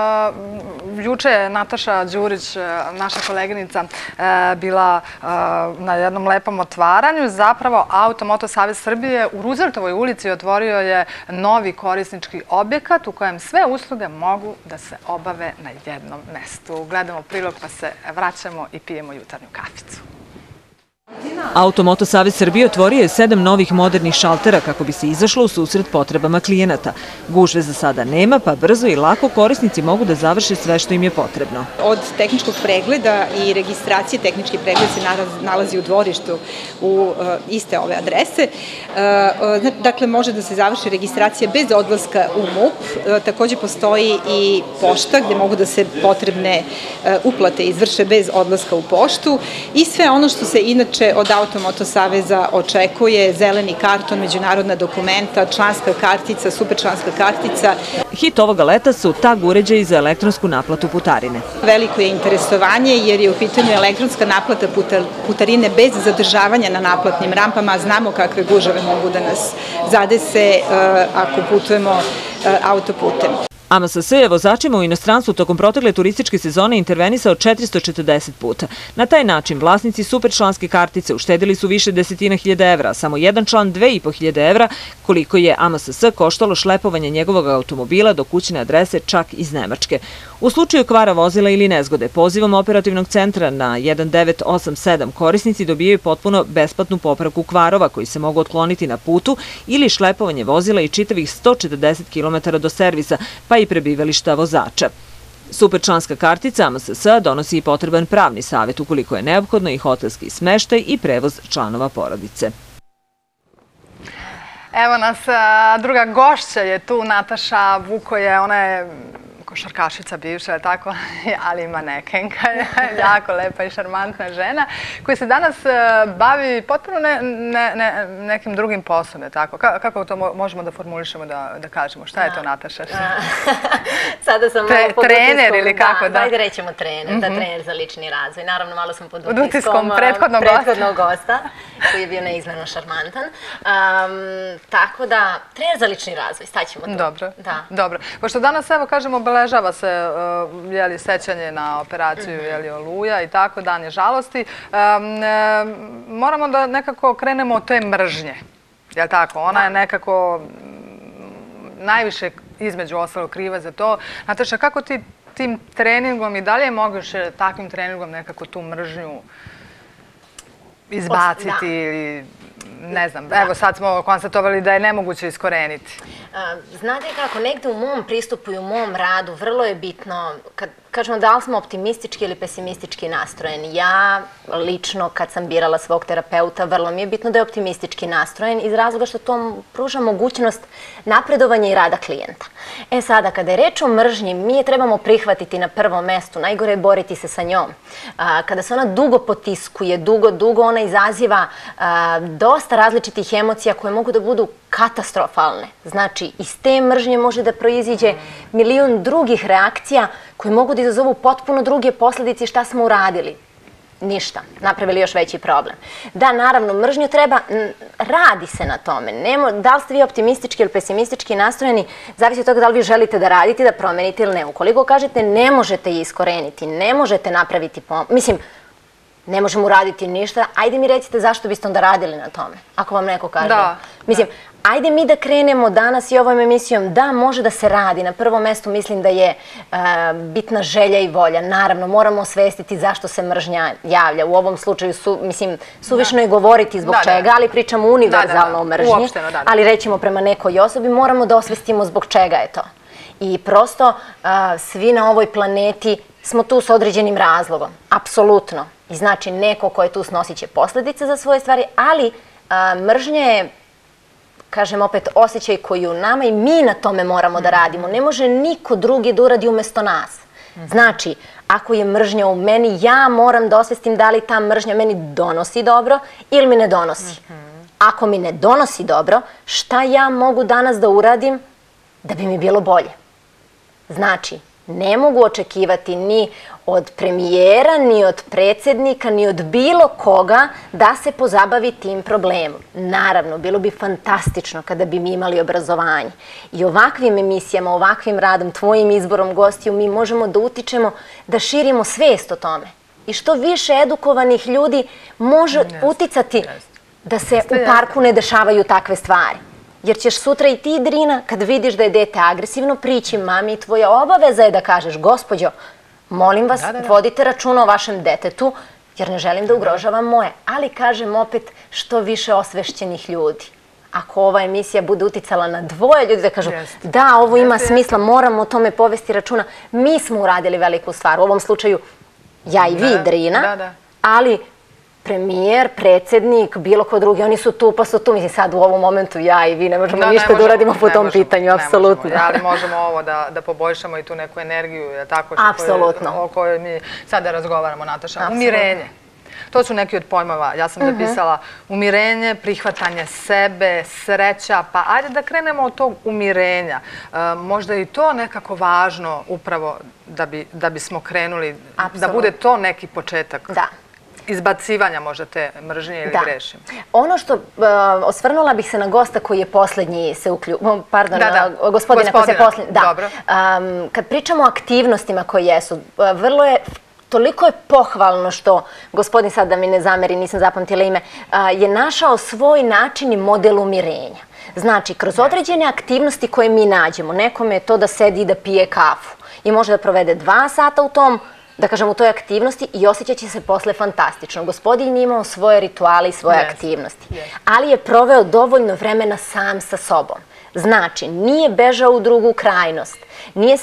Juče je Nataša Đurić, naša koleginica, bila na jednom lepom otvaranju. Zapravo, Auto-Moto Savez Srbije u Rooseveltovoj ulici otvorio je novi korisnički objekat u kojem sve usluge mogu da se obave na jednom mestu. Gledamo prilog pa se vraćamo i pijemo jutarnju kaficu. Auto-Moto Savez Srbije otvorio je sedam novih modernih šaltera kako bi se izašlo u susret potrebama klijenata. Gužve za sada nema, pa brzo i lako korisnici mogu da završe sve što im je potrebno. Od tehničkog pregleda i registracije, tehnički pregled se nalazi u dvorištu u iste ove adrese. Dakle, može da se završi registracija bez odlaska u M U P. Također postoji i pošta gde mogu da se potrebne uplate izvrše bez odlaska u poštu i sve ono što se inače od Auto-Moto Saveza očekuje, zeleni karton, međunarodna dokumenta, članska kartica, superčlanska kartica. Hit ovoga leta su tag uređaji za elektronsku naplatu putarine. Veliko je interesovanje jer je u pitanju elektronska naplata putarine bez zadržavanja na naplatnim rampama. Znamo kakve gužve mogu da nas zadese ako putujemo autoputem. A M S S je vozačima u inostranstvu tokom protekle turističke sezone intervenisao četiristo četrdeset puta. Na taj način vlasnici superčlanske kartice uštedili su više desetina hiljada evra, samo jedan član dve i po hiljade evra, koliko je A M S S koštalo šlepovanje njegovog automobila do kućne adrese čak iz Nemačke. U slučaju kvara vozila ili nezgode, pozivom operativnog centra na jedan devet osam sedam korisnici dobijaju potpuno besplatnu popravku kvarova koji se mogu otkloniti na putu ili šlepovanje vozila i čitavih sto četrdeset kilometara do servisa, pa i prebivališta vozača. Superčlanska kartica A M S S donosi i potreban pravni savjet ukoliko je neophodno i hotelski smeštaj i prevoz članova porodice. Evo nas, druga gošća je tu, Nataša Vukoje, ona je košarkašica bivša, tako, ali manekenka je, jako lepa i šarmantna žena, koja se danas bavi potpuno nekim drugim poslom, je tako? Kako to možemo da formulišemo, da kažemo? Šta je to, Nataša? Sada sam malo pod utiskom. Trener ili kako? Da, ajde rećemo trener, da, trener za lični razvoj. Naravno, malo sam pod utiskom prethodnog gosta, koji je bio neizmjerno šarmantan. Tako da, trener za lični razvoj, staćemo tu. Dobro, dobro. Pošto danas, evo, kažemo, obeležava se sećanje na operaciju Oluja i tako, danje žalosti. Moramo da nekako krenemo od te mržnje. Je li tako? Ona je nekako najviše između ostalog kriva za to. Nataša, kako ti tim treningom i dalje moguće takvim treningom nekako tu mržnju izbaciti ili... Ne znam, evo sad smo konstatovali da je nemoguće iskoreniti. Znate kako, negde u mom pristupu i u mom radu vrlo je bitno, kad kažemo da li smo optimistički ili pesimistički nastrojeni. Ja lično kad sam birala svog terapeuta, vrlo mi je bitno da je optimistički nastrojen iz razloga što to pruža mogućnost napredovanja i rada klijenta. E sada, kada je reč o mržnji, mi je trebamo prihvatiti na prvom mestu, najgore je boriti se sa njom. Kada se ona dugo potiskuje, dugo, dugo, ona izaziva dosta različitih emocija koje mogu da budu katastrofalne. Znači, iz te mržnje može da proiziđe milion drugih reakcija koje mogu da izazovu potpuno druge posljedice šta smo uradili. Ništa. Napravili još veći problem. Da, naravno, mržnju treba, radi se na tome. Da li ste vi optimistički ili pesimistički nastrojeni, zavisi od toga da li vi želite da radite, da promenite ili ne. Ukoliko kažete ne možete je iskoreniti, ne možete napraviti pomoć, mislim, ne možemo uraditi ništa, ajde mi recite zašto biste onda radili na tome, ako vam neko kaže. Mislim, ajde mi da krenemo danas i ovom emisijom, da, može da se radi. Na prvom mestu mislim da je bitna želja i volja. Naravno, moramo osvestiti zašto se mržnja javlja. U ovom slučaju, mislim, suvišno je govoriti zbog čega, ali pričamo univerzalno o mržnji. Ali rećemo prema nekoj osobi, moramo da osvestimo zbog čega je to. I prosto, svi na ovoj planeti smo tu s određenim razlogom. Apsolutno. I znači, neko ko je tu snosit će posljedice za svoje stvari, ali mržnja je, kažem opet, osjećaj koji u nama i mi na tome moramo da radimo. Ne može niko drugi da uradi umjesto nas. Znači, ako je mržnja u meni, ja moram da osvestim da li ta mržnja meni donosi dobro ili mi ne donosi. Ako mi ne donosi dobro, šta ja mogu danas da uradim da bi mi bilo bolje? Znači, ne mogu očekivati ni od premijera, ni od predsjednika, ni od bilo koga da se pozabavi tim problemom. Naravno, bilo bi fantastično kada bi mi imali obrazovanje. I ovakvim emisijama, ovakvim radom, tvojim izborom gostiju, mi možemo da utičemo, da širimo svijest o tome. I što više edukovanih ljudi može uticati da se u parku ne dešavaju takve stvari. Jer ćeš sutra i ti, Drina, kad vidiš da je dete agresivno, prići mami i tvoja obaveza je da kažeš, gospođo, molim vas, vodite računa o vašem detetu, jer ne želim da ugrožavam moje. Ali kažem opet, što više osvešćenih ljudi. Ako ova emisija bude uticala na dvoje ljudi da kažu, da, ovo ima smisla, moramo o tome povesti računa, mi smo uradili veliku stvar. U ovom slučaju, ja i vi, Drina, ali premijer, predsjednik, bilo ko drugi, oni su tu, pa su tu. Mislim, sad u ovom momentu ja i vi ne možemo ništa da uradimo po tom pitanju, apsolutno. Ali možemo ovo da poboljšamo i tu neku energiju, o kojoj mi sada razgovaramo, Nataša. Umirenje. To su neki od pojmova. Ja sam zapisala umirenje, prihvatanje sebe, sreća. Pa ajde da krenemo od tog umirenja. Možda je i to nekako važno upravo da bismo krenuli, da bude to neki početak. Da. Izbacivanja možda te mržnje ili grešim. Ono što, osvrnula bih se na gosta koji je posljednji se uključio, pardon, gospodina koji se posljednji, da. Kad pričamo o aktivnostima koje jesu, vrlo je, toliko je pohvalno što, gospodin sad da mi ne zameri, nisam zapamtila ime, je našao svoj način i model umirenja. Znači, kroz određene aktivnosti koje mi nađemo, nekome je to da sedi i da pije kafu i može da provede dva sata u tom, da kažem, u toj aktivnosti i osjećat će se posle fantastično. Gospodin je imao svoje rituale i svoje aktivnosti, ali je proveo dovoljno vremena sam sa sobom. Znači, nije bežao u drugu krajnost, nije se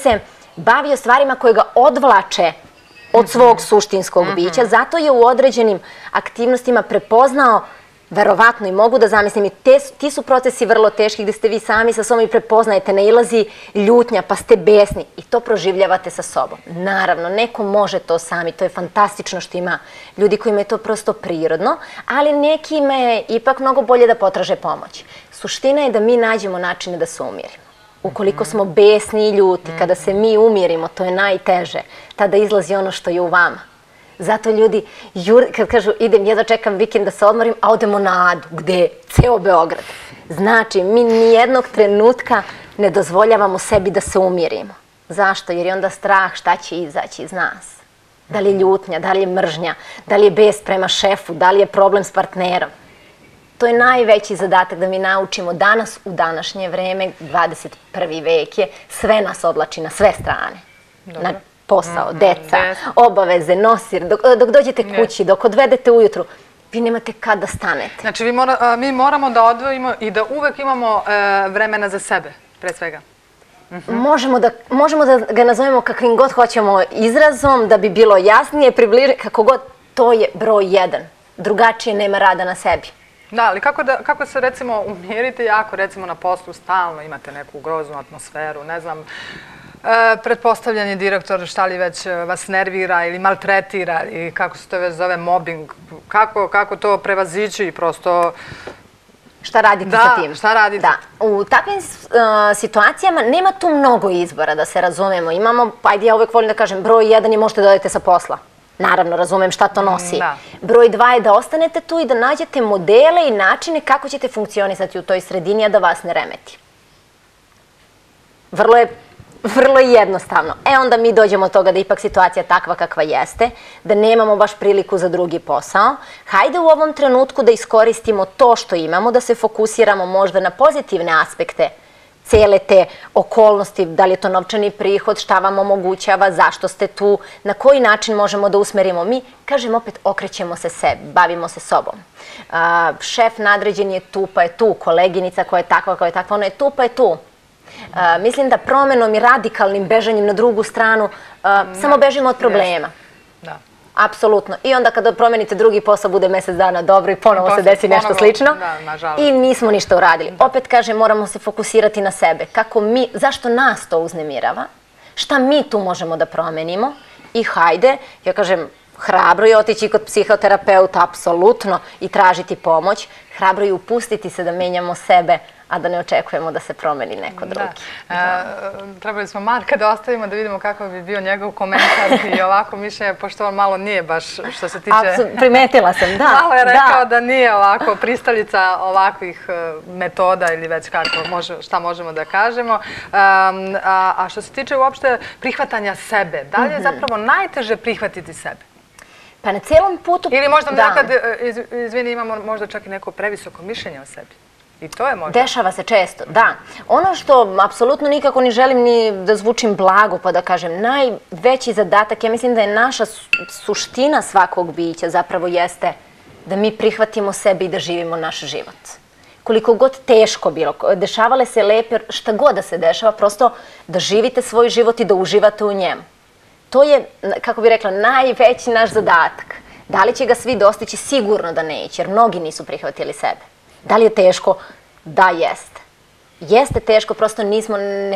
bavio stvarima koje ga odvlače od svog suštinskog bića, zato je u određenim aktivnostima prepoznao, verovatno i mogu da zamislim, i ti su procesi vrlo teški gde ste vi sami sa sobom i prepoznajete, nailazi ljutnja, pa ste besni i to proživljavate sa sobom. Naravno, neko može to sami, to je fantastično što ima ljudi kojima je to prosto prirodno, ali nekima je ipak mnogo bolje da potraže pomoć. Suština je da mi nađemo načine da se umirimo. Ukoliko smo besni i ljuti, kada se mi umirimo, to je najteže, tada izlazi ono što je u vama. Zato ljudi, kad kažu idem, jedva čekam vikend da se odmorim, a odemo na Adu, gde? Ceo Beograd. Znači, mi nijednog trenutka ne dozvoljavamo sebi da se umirimo. Zašto? Jer je onda strah šta će izaći iz nas. Da li je ljutnja, da li je mržnja, da li je bes prema šefu, da li je problem s partnerom. To je najveći zadatak da mi naučimo danas u današnje vreme, dvadeset prvi vek je, sve nas odlači na sve strane. Na posao, deca, obaveze, nosir, dok dođete kući, dok odvedete ujutru, vi nemate kad da stanete. Znači, mi moramo da odvojimo i da uvek imamo vremena za sebe, pre svega. Možemo da ga nazovemo kakvim god hoćemo izrazom, da bi bilo jasnije, približe, kako god, to je broj jedan. Drugačije nema rada na sebi. Da, ali kako se recimo umirite jako, recimo na poslu stalno imate neku groznu atmosferu, ne znam, pretpostavljen je direktor šta li već vas nervira ili maltretira ili kako se to već zove mobbing, kako to prevazići i prosto... Šta radite sa tim? Da, šta radite? U takvim situacijama nema tu mnogo izbora, da se razumemo. Imamo, ajde ja uvek volim da kažem, broj jedan je možete da odete sa posla. Naravno, razumem šta to nosi. Broj dva je da ostanete tu i da nađete modele i načine kako ćete funkcionisati u toj sredini, a da vas ne remeti. Vrlo je Vrlo je jednostavno. E onda mi dođemo od toga da ipak situacija takva kakva jeste, da nemamo baš priliku za drugi posao. Hajde u ovom trenutku da iskoristimo to što imamo, da se fokusiramo možda na pozitivne aspekte cele te okolnosti, da li je to novčani prihod, šta vam omogućava, zašto ste tu, na koji način možemo da usmerimo. Mi, kažem opet, okrećemo se sebi, bavimo se sobom. Šef nadređen je tu, pa je tu, koleginica koja je takva, koja je takva, ona je tu, pa je tu. Mislim da promenom i radikalnim bežanjem na drugu stranu samo bežimo od problema. Apsolutno. I onda kada promenite drugi posao, bude mesec dana dobro i ponovo se desi nešto slično i nismo ništa uradili. Opet kažem, moramo se fokusirati na sebe. Kako mi, zašto nas to uznemirava? Šta mi tu možemo da promenimo? I hajde, ja kažem, hrabro je otići kod psihoterapeuta, apsolutno, i tražiti pomoć. Hrabro je upustiti se da menjamo sebe, a da ne očekujemo da se promeni neko drugi. Trebali smo Marka da ostavimo da vidimo kakav bi bio njegov komentar i ovako mišljenje, pošto on malo nije baš što se tiče... Primetila sam, da. Malo je rekao da nije ovako pristalica ovakvih metoda ili već šta možemo da kažemo. A što se tiče uopšte prihvatanja sebe, da li je zapravo najteže prihvatiti sebe? Pa na celom putu... Ili možda nekad, izvini, imamo možda čak i neko previsoko mišljenje o sebi. I to je možda... Dešava se često, da. Ono što apsolutno nikako ne želim ni da zvučim blago, pa da kažem, najveći zadatak, ja mislim da je naša suština svakog bića zapravo jeste da mi prihvatimo sebe i da živimo naš život. Koliko god teško bilo, dešavale se lepe, šta god da se dešava, prosto da živite svoj život i da uživate u njemu. To je, kako bih rekla, najveći naš zadatak. Da li će ga svi dostići? Sigurno da neće, jer mnogi nisu prihvatili sebe. Da li je teško? Da, jeste. Jeste teško, prosto nismo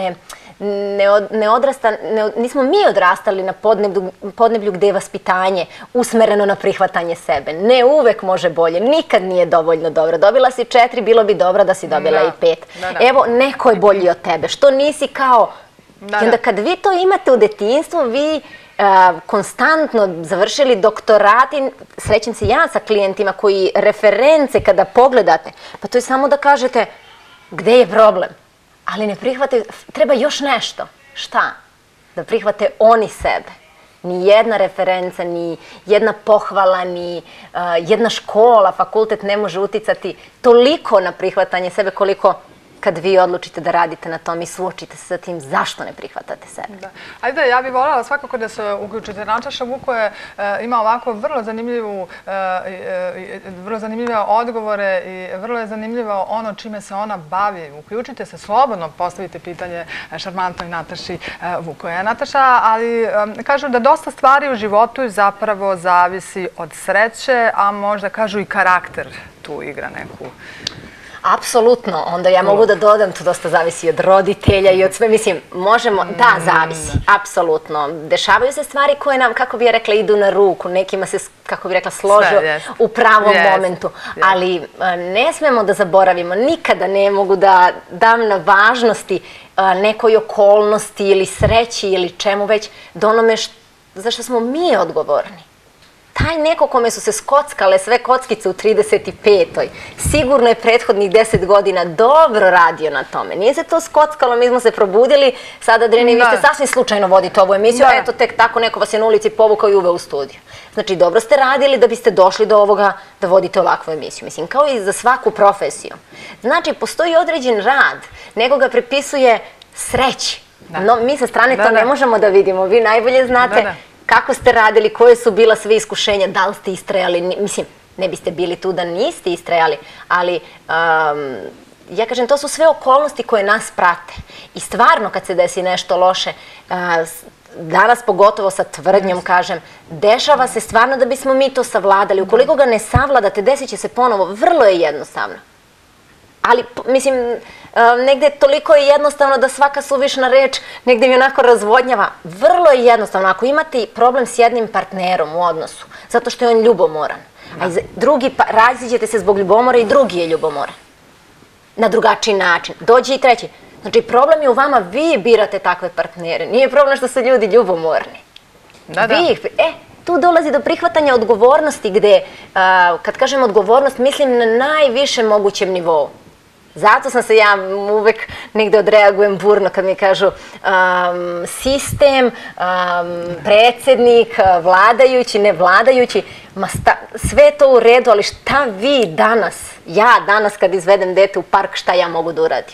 nismo mi odrastali na podneblju gde je vaspitanje usmereno na prihvatanje sebe. Ne uvek može bolje, nikad nije dovoljno dobro. Dobila si četiri, bilo bi dobro da si dobila i pet. Evo, neko je bolji od tebe. Što nisi kao... I onda kad vi to imate u detinjstvu, vi konstantno završili doktorati, srećem se ja sa klijentima koji reference kada pogledate, pa to je samo da kažete gde je problem, ali ne prihvate, treba još nešto. Šta? Da prihvate oni sebe. Ni jedna referenca, ni jedna pohvala, ni jedna škola, fakultet ne može uticati toliko na prihvatanje sebe koliko kad vi odlučite da radite na tom i suočite se sa tim zašto ne prihvatate sebe. Ajde, ja bih voljela svakako da se uključite. Nataša Vukoje ima ovako vrlo zanimljivu, vrlo zanimljive odgovore i vrlo je zanimljivo ono čime se ona bavi. Uključite se slobodno, postavite pitanje šarmantnoj Nataši Vukoje. Nataša, ali kažu da dosta stvari u životu zapravo zavisi od sreće, a možda kažu i karakter tu igra neku. Apsolutno, onda ja mogu da dodam, to dosta zavisi od roditelja i od sve, mislim, možemo, da, zavisi, apsolutno. Dešavaju se stvari koje nam, kako bi ja rekla, idu na ruku, nekima se, kako bi rekla, slože u pravom momentu, ali ne smemo da zaboravimo, nikada ne mogu da dam na važnosti nekoj okolnosti ili sreći ili čemu već, da onome za što smo mi odgovorni. Taj neko kome su se skockale sve kockice u trideset petoj sigurno je prethodnih deset godina dobro radio na tome. Nije se to skockalo, mi smo se probudili, sada Dreni, vi ste sasvim slučajno vodite ovu emisiju, eto tek tako neko vas je na ulici povukao i uveo u studiju. Znači, dobro ste radili da biste došli do ovoga da vodite ovakvu emisiju. Mislim, kao i za svaku profesiju. Znači, postoji određen rad, nego ga prepisuje sreći. No, mi sa strane to ne možemo da vidimo. Vi najbolje znate kako ste radili, koje su bila sve iskušenja, da li ste istrajali, mislim, ne biste bili tu da niste istrajali, ali ja kažem, to su sve okolnosti koje nas prate. I stvarno, kad se desi nešto loše, danas pogotovo sa tvrdnjom, kažem, dešava se stvarno da bismo mi to savladali. Ukoliko ga ne savladate, desit će se ponovo. Vrlo je jednostavno. Ali, mislim, negde toliko je jednostavno da svaka suvišna reč negde mi onako razvodnjava. Vrlo je jednostavno. Ako imate problem s jednim partnerom u odnosu, zato što je on ljubomoran, a drugi, raziđete se zbog ljubomora i drugi je ljubomoran. Na drugačiji način. Dođe i treći. Znači, problem je u vama, vi birate takve partnere. Nije problem što su ljudi ljubomorni. Vi ih, e, tu dolazi do prihvatanja odgovornosti gde, kad kažem odgovornost, mislim na najvišem mogućem nivou. Zato sam se ja uvek negde odreagujem burno kad mi kažu sistem, predsednik, vladajući, ne vladajući, sve je to u redu, ali šta vi danas, ja danas kad izvedem dete u park, šta ja mogu da uradim?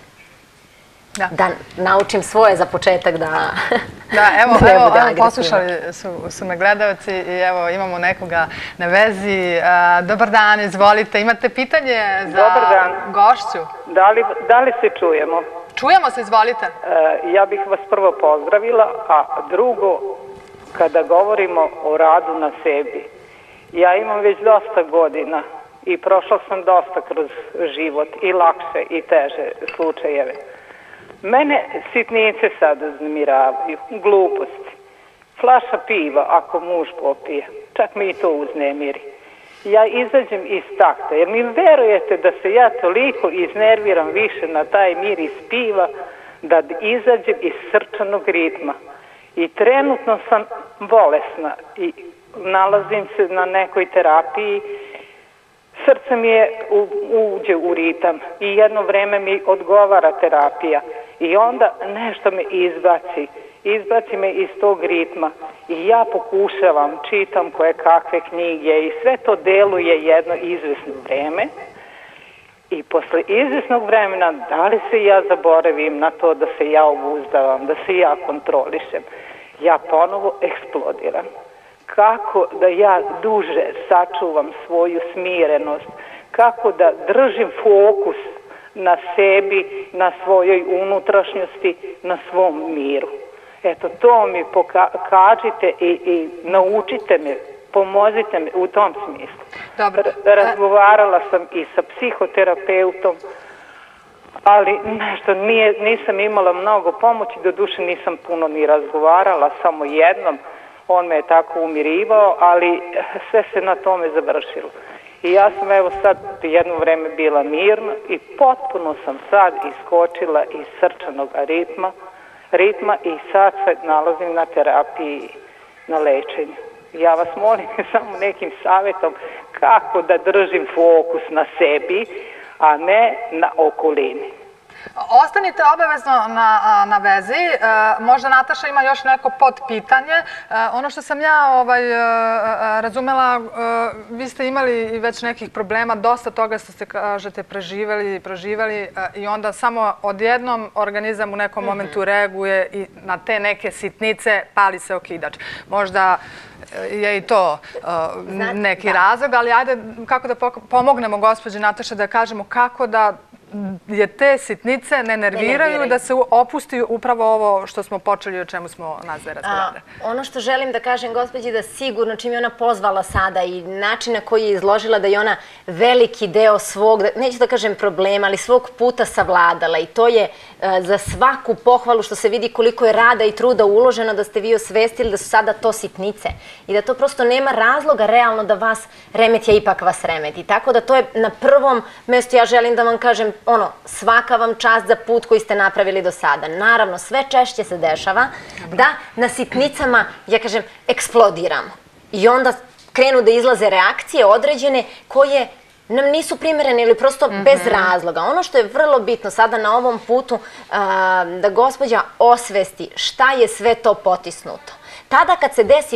Da naučim svoje za početak da ne bude agresivno. Poslušali su me gledalci i evo imamo nekoga na vezi. Dobar dan, izvolite. Imate pitanje za gošću? Da li se čujemo? Čujemo se, izvolite. Ja bih vas prvo pozdravila, a drugo, kada govorimo o radu na sebi, ja imam već dosta godina i prošla sam dosta kroz život, i lakše i teže slučajeve. Mene sitnice sad uznemiravaju, gluposti. Flaša piva ako muž popije, čak mi i to uznemiri. Ja izađem iz takta, jer mi verujete da se ja toliko iznerviram više na taj miris piva, da izađem iz srčanog ritma. I trenutno sam bolesna i nalazim se na nekoj terapiji. Srce mi je uđe u ritam i jedno vreme mi odgovara terapija i onda nešto me izbaci, izbaci me iz tog ritma i ja pokušavam, čitam koje kakve knjige i sve to deluje jedno izvesno vreme i posle izvesnog vremena da li se ja zaboravim na to da se ja obuzdavam, da se ja kontrolišem, ja ponovo eksplodiram. Kako da ja duže sačuvam svoju smirenost, kako da držim fokus na sebi, na svojoj unutrašnjosti, na svom miru. Eto, to mi pokažite i naučite me, pomozite me u tom smislu. Razgovarala sam i sa psihoterapeutom, ali nešto, nisam imala mnogo pomoći, doduše nisam puno ni razgovarala, samo jednom. On me je tako umirivao, ali sve se na tome završilo. I ja sam evo sad jedno vreme bila mirna i potpuno sam sad iskočila iz srčanog ritma, ritma i sad se nalazim na terapiji, na lečenju. Ja vas molim samo nekim savjetom kako da držim fokus na sebi, a ne na okolini. Ostanite obavezno na, na vezi. E, možda Nataša ima još neko podpitanje. E, ono što sam ja ovaj, e, razumela, e, vi ste imali već nekih problema, dosta toga ste se, kažete, preživeli, proživeli e, i onda samo odjednom organizam u nekom momentu reaguje i na te neke sitnice pali se okidač. Možda je i to uh, neki da. razlog, ali ajde kako da pomognemo gospođi Nataše da kažemo kako da je te sitnice ne nerviraju, ne nerviraju. Da se opusti upravo ovo što smo počeli, o čemu smo nas dve razgovarali. Ono što želim da kažem gospođi, da sigurno čim je ona pozvala sada i način na koji je izložila da je ona veliki deo svog, neću da kažem problema, ali svog puta savladala i to je uh, za svaku pohvalu što se vidi koliko je rada i truda uloženo, da ste vi osvestili da su sada to sitnice i da to prosto nema razloga realno da vas remeti, a ipak vas remeti. Tako da to je na prvom mestu, ja želim da vam kažem, ono, svaka vam čast za put koji ste napravili do sada. Naravno, sve češće se dešava da na sitnicama, ja kažem, eksplodiramo. I onda krenu da izlaze reakcije određene koje nam nisu primerene ili prosto bez razloga. Ono što je vrlo bitno sada na ovom putu, da gospođa osvesti šta je sve to potisnuto. Tada kad se desi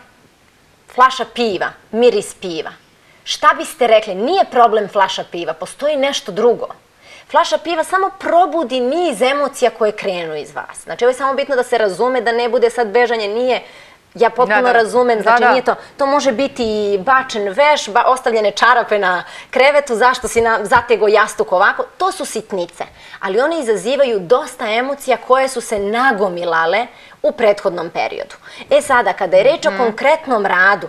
flaša piva, miris piva, šta biste rekli? Nije problem flaša piva, postoji nešto drugo. Flaša piva samo probudi niz emocija koje krenu iz vas. Znači, ovo je samo bitno da se razume, da ne bude sad bežanje, nije, ja potpuno razumem, znači nije to, to može biti bačen veš, ostavljene čarape na krevetu, zašto si zatego jastuk ovako, to su sitnice, ali one izazivaju dosta emocija koje su se nagomilale u prethodnom periodu. E sada, kada je reč o konkretnom radu,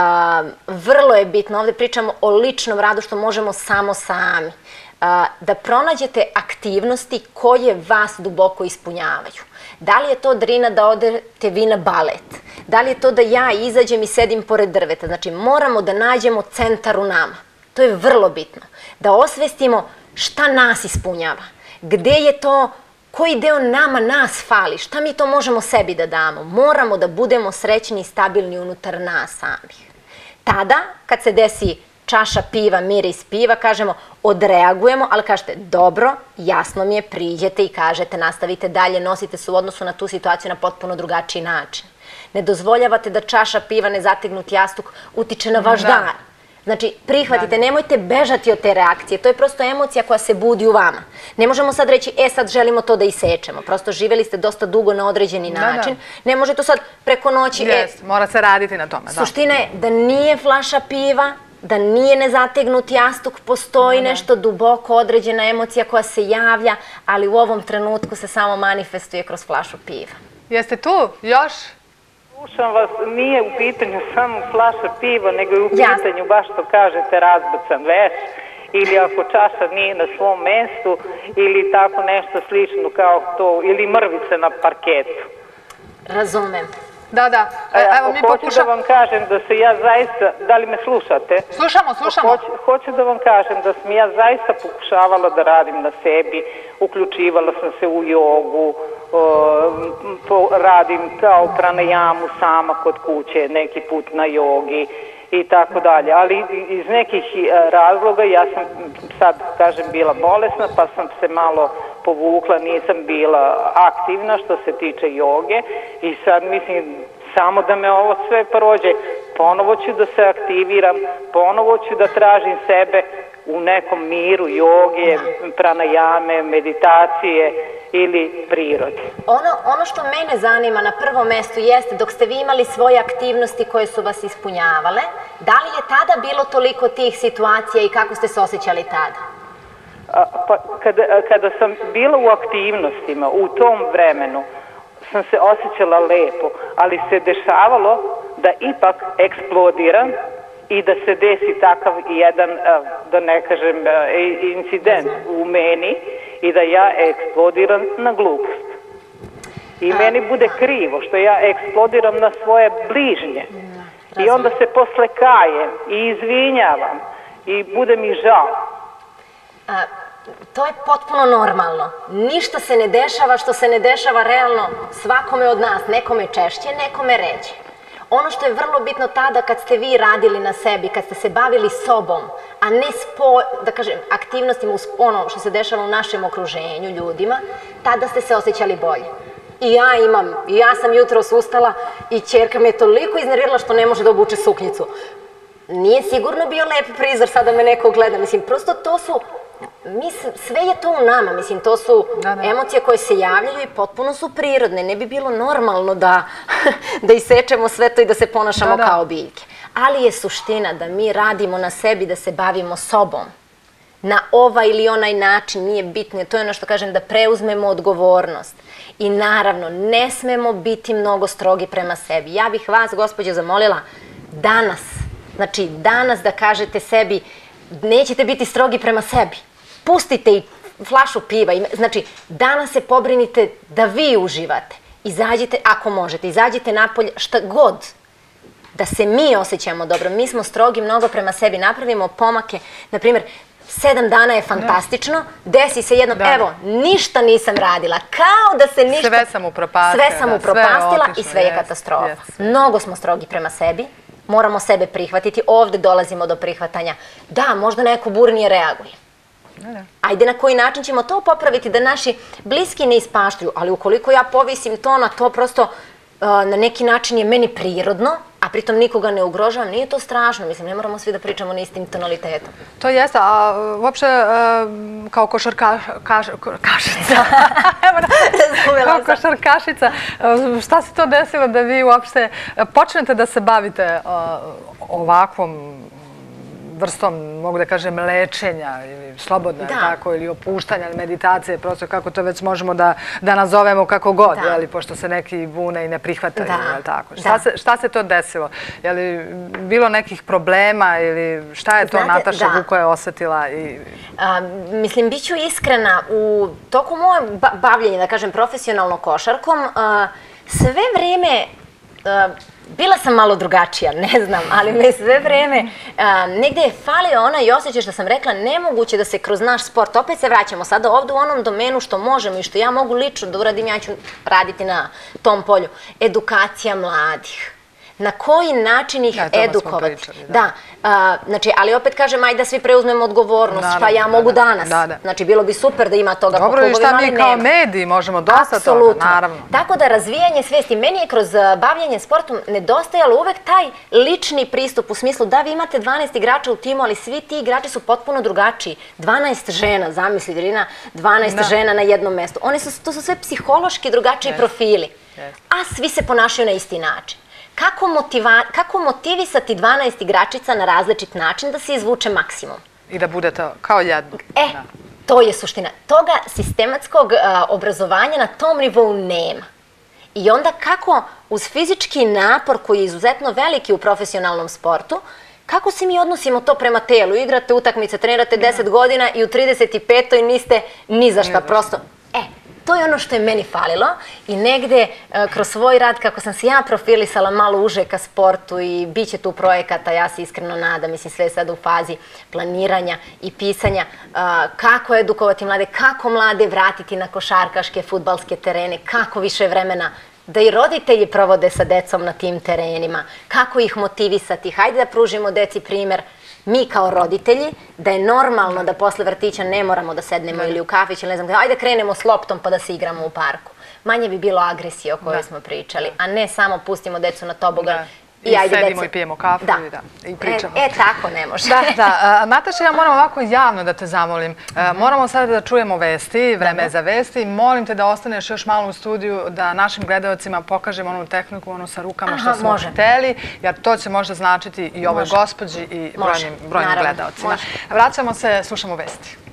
vrlo je bitno, ovdje pričamo o ličnom radu što možemo samo sami, da pronađete aktivnosti koje vas duboko ispunjavaju. Da li je to, Drina, da odete vi na balet? Da li je to da ja izađem i sedim pored drveta? Znači, moramo da nađemo centar u nama. To je vrlo bitno. Da osvestimo šta nas ispunjava. Gde je to, koji deo nama nas fali? Šta mi to možemo sebi da damo? Moramo da budemo srećni i stabilni unutar nas samih. Tada, kad se desi čaša piva, miris piva, kažemo, odreagujemo, ali kažete, dobro, jasno mi je, priđete i kažete, nastavite dalje, nosite se u odnosu na tu situaciju na potpuno drugačiji način. Ne dozvoljavate da čaša piva, nezategnut jastuk, utiče na vaš dan. Znači, prihvatite, nemojte bežati od te reakcije, to je prosto emocija koja se budi u vama. Ne možemo sad reći, e sad želimo to da isečemo, prosto živjeli ste dosta dugo na određeni način, ne može to sad preko noći... Mora se raditi na tome. Suština je da nije flaša piva, da nije nezategnut jastuk, postoji nešto duboko određena emocija koja se javlja, ali u ovom trenutku se samo manifestuje kroz flašu piva. Jeste tu? Još? Slušam vas, nije u pitanju samo flaša piva, nego je u pitanju, baš što kažete, razbacan veš, ili ako čaša nije na svom mestu, ili tako nešto slično kao to, ili mrvice na parketu. Razumem. Da, da. Evo mi pokušam... Hoću da vam kažem da se ja zaista... Da li me slušate? Slušamo, slušamo. Hoću, hoću da vam kažem da sam ja zaista pokušavala da radim na sebi, uključivala sam se u jogu, o, radim kao pranajamu sama kod kuće, neki put na jogi i tako dalje. Ali iz nekih razloga ja sam sad, kažem, bila bolesna, pa sam se malo povukla, nisam bila aktivna što se tiče joge i sad mislim samo da me ovo sve prođe, ponovo ću da se aktiviram, ponovo ću da tražim sebe u nekom miru joge, pranajame, meditacije ili prirode. Ono, ono što mene zanima na prvom mestu jeste dok ste vi imali svoje aktivnosti koje su vas ispunjavale, da li je tada bilo toliko tih situacija i kako ste se osjećali tada? A, pa, kada, kada sam bila u aktivnostima u tom vremenu sam se osjećala lepo, ali se dešavalo da ipak eksplodiram i da se desi takav jedan, da ne kažem, incident u meni i da ja eksplodiram na glupost. I meni bude krivo što ja eksplodiram na svoje bližnje. I onda se posle kajem i izvinjavam i bude mi žao. A, to je potpuno normalno. Ništa se ne dešava što se ne dešava realno svakome od nas. Nekome češće, nekome ređe. Ono što je vrlo bitno tada kad ste vi radili na sebi, kad ste se bavili sobom, a ne spo, da kažem, aktivnostima, ono što se dešava u našem okruženju ljudima, tada ste se osjećali bolje. I ja imam, i ja sam jutros ustala i ćerka me je toliko iznervirala što ne može da obuče suknjicu. Nije sigurno bio lep prizor sada me neko gleda, mislim, prosto to su, mislim, sve je to u nama, mislim, to su emocije koje se javljaju i potpuno su prirodne, ne bi bilo normalno da, da isečemo sve to i da se ponašamo kao biljke. Ali je suština da mi radimo na sebi, da se bavimo sobom. Na ovaj ili onaj način, nije bitno, to je ono što kažem, da preuzmemo odgovornost. I naravno, ne smemo biti mnogo strogi prema sebi. Ja bih vas, gospođo, zamolila danas, znači danas da kažete sebi, nećete biti strogi prema sebi. Pustite i flašu piva, znači danas se pobrinite da vi uživate. Izađite, ako možete, izađite napolje, šta god, da se mi osjećamo dobro. Mi smo strogi mnogo prema sebi, napravimo pomake, na primjer, sedam dana je fantastično, desi se jednom, evo, ništa nisam radila, kao da se ništa... Sve sam upropastila. Sve sam upropastila i sve je katastrofa. Mnogo smo strogi prema sebi, moramo sebe prihvatiti, ovde dolazimo do prihvatanja. Da, možda neko burnije reaguje. Ajde, na koji način ćemo to popraviti da naši bliski ne ispaštuju, ali ukoliko ja povisim tona, to prosto na neki način je meni prirodno, a pritom nikoga ne ugrožavam, nije to strašno, mislim, ne moramo svi da pričamo na istim tonalitetom. To jeste, a uopšte kao košarkašica, kao košarkašica, šta se to desilo da vi uopšte počnete da se bavite ovakvom vrstom, mogu da kažem, lečenja ili slobodno, tako, ili opuštanja, meditacije, prosto kako to već možemo da nazovemo kako god, pošto se neki bune i ne prihvataju, tako. Šta se to desilo? Je li bilo nekih problema ili šta je to Nataša Vukoja osetila? Mislim, bit ću iskrena, u toku moje bavljenja, da kažem, profesionalno košarkom, sve vreme bila sam malo drugačija, ne znam, ali me sve vreme negde je falio onaj osjećaj što sam rekla, nemoguće da se kroz naš sport, opet se vraćamo sada ovde u onom domenu što možemo i što ja mogu lično da uradim, ja ću raditi na tom polju, edukacija mladih. Na koji način ih edukovati. Da, znači, ali opet kažem, ajde da svi preuzmemo odgovornost, šta ja mogu danas. Znači, bilo bi super da ima toga po klubovima, ali nema. Dobro, i šta mi kao mediji možemo dosta toga, naravno. Tako da razvijanje svesti, meni je kroz bavljanje sportom nedostajalo uvek taj lični pristup u smislu da vi imate dvanaest igrača u timu, ali svi ti igrači su potpuno drugačiji. dvanaest žena, zamisli Irina, dvanaest žena na jednom mestu. To su sve psihološki drugačiji profili, a svi se ponašaju na isti način. Kako motivisati dvanaest igračica na različit način da se izvuče maksimum? I da bude to kao jedno. E, to je suština. Toga sistematskog obrazovanja na tom nivou nema. I onda kako uz fizički napor koji je izuzetno veliki u profesionalnom sportu, kako se mi odnosimo to prema telu? Igrate utakmice, trenirate deset godina i u trideset petoj niste ni za šta, prosto. E, to je ono što je meni falilo i negde kroz svoj rad, kako sam se ja profilisala malo uže ka sportu i bit će tu projekata, ja se iskreno nadam, mislim sve je sad u fazi planiranja i pisanja, kako edukovati mlade, kako mlade vratiti na košarkaške, fudbalske terene, kako više vremena da i roditelji provode sa decom na tim terenima, kako ih motivisati, hajde da pružimo deci primer, mi kao roditelji, da je normalno da posle vrtića ne moramo da sednemo ili u kafić ili ne znam, ajde krenemo s loptom pa da se igramo u parku. Manje bi bilo agresije o kojoj smo pričali, a ne samo pustimo decu na tobogan i sedimo i pijemo kafu i pričamo. E, tako ne može. Da, da. Nataša, ja moram ovako javno da te zamolim. Moramo sada da čujemo vesti, vreme je za vesti. Molim te da ostaneš još malo u studiju, da našim gledalcima pokažemo onu tehniku, onu sa rukama što smo hteli, jer to će možda značiti i ovoj gospođi i brojnim gledalcima. Vraćamo se, slušamo vesti.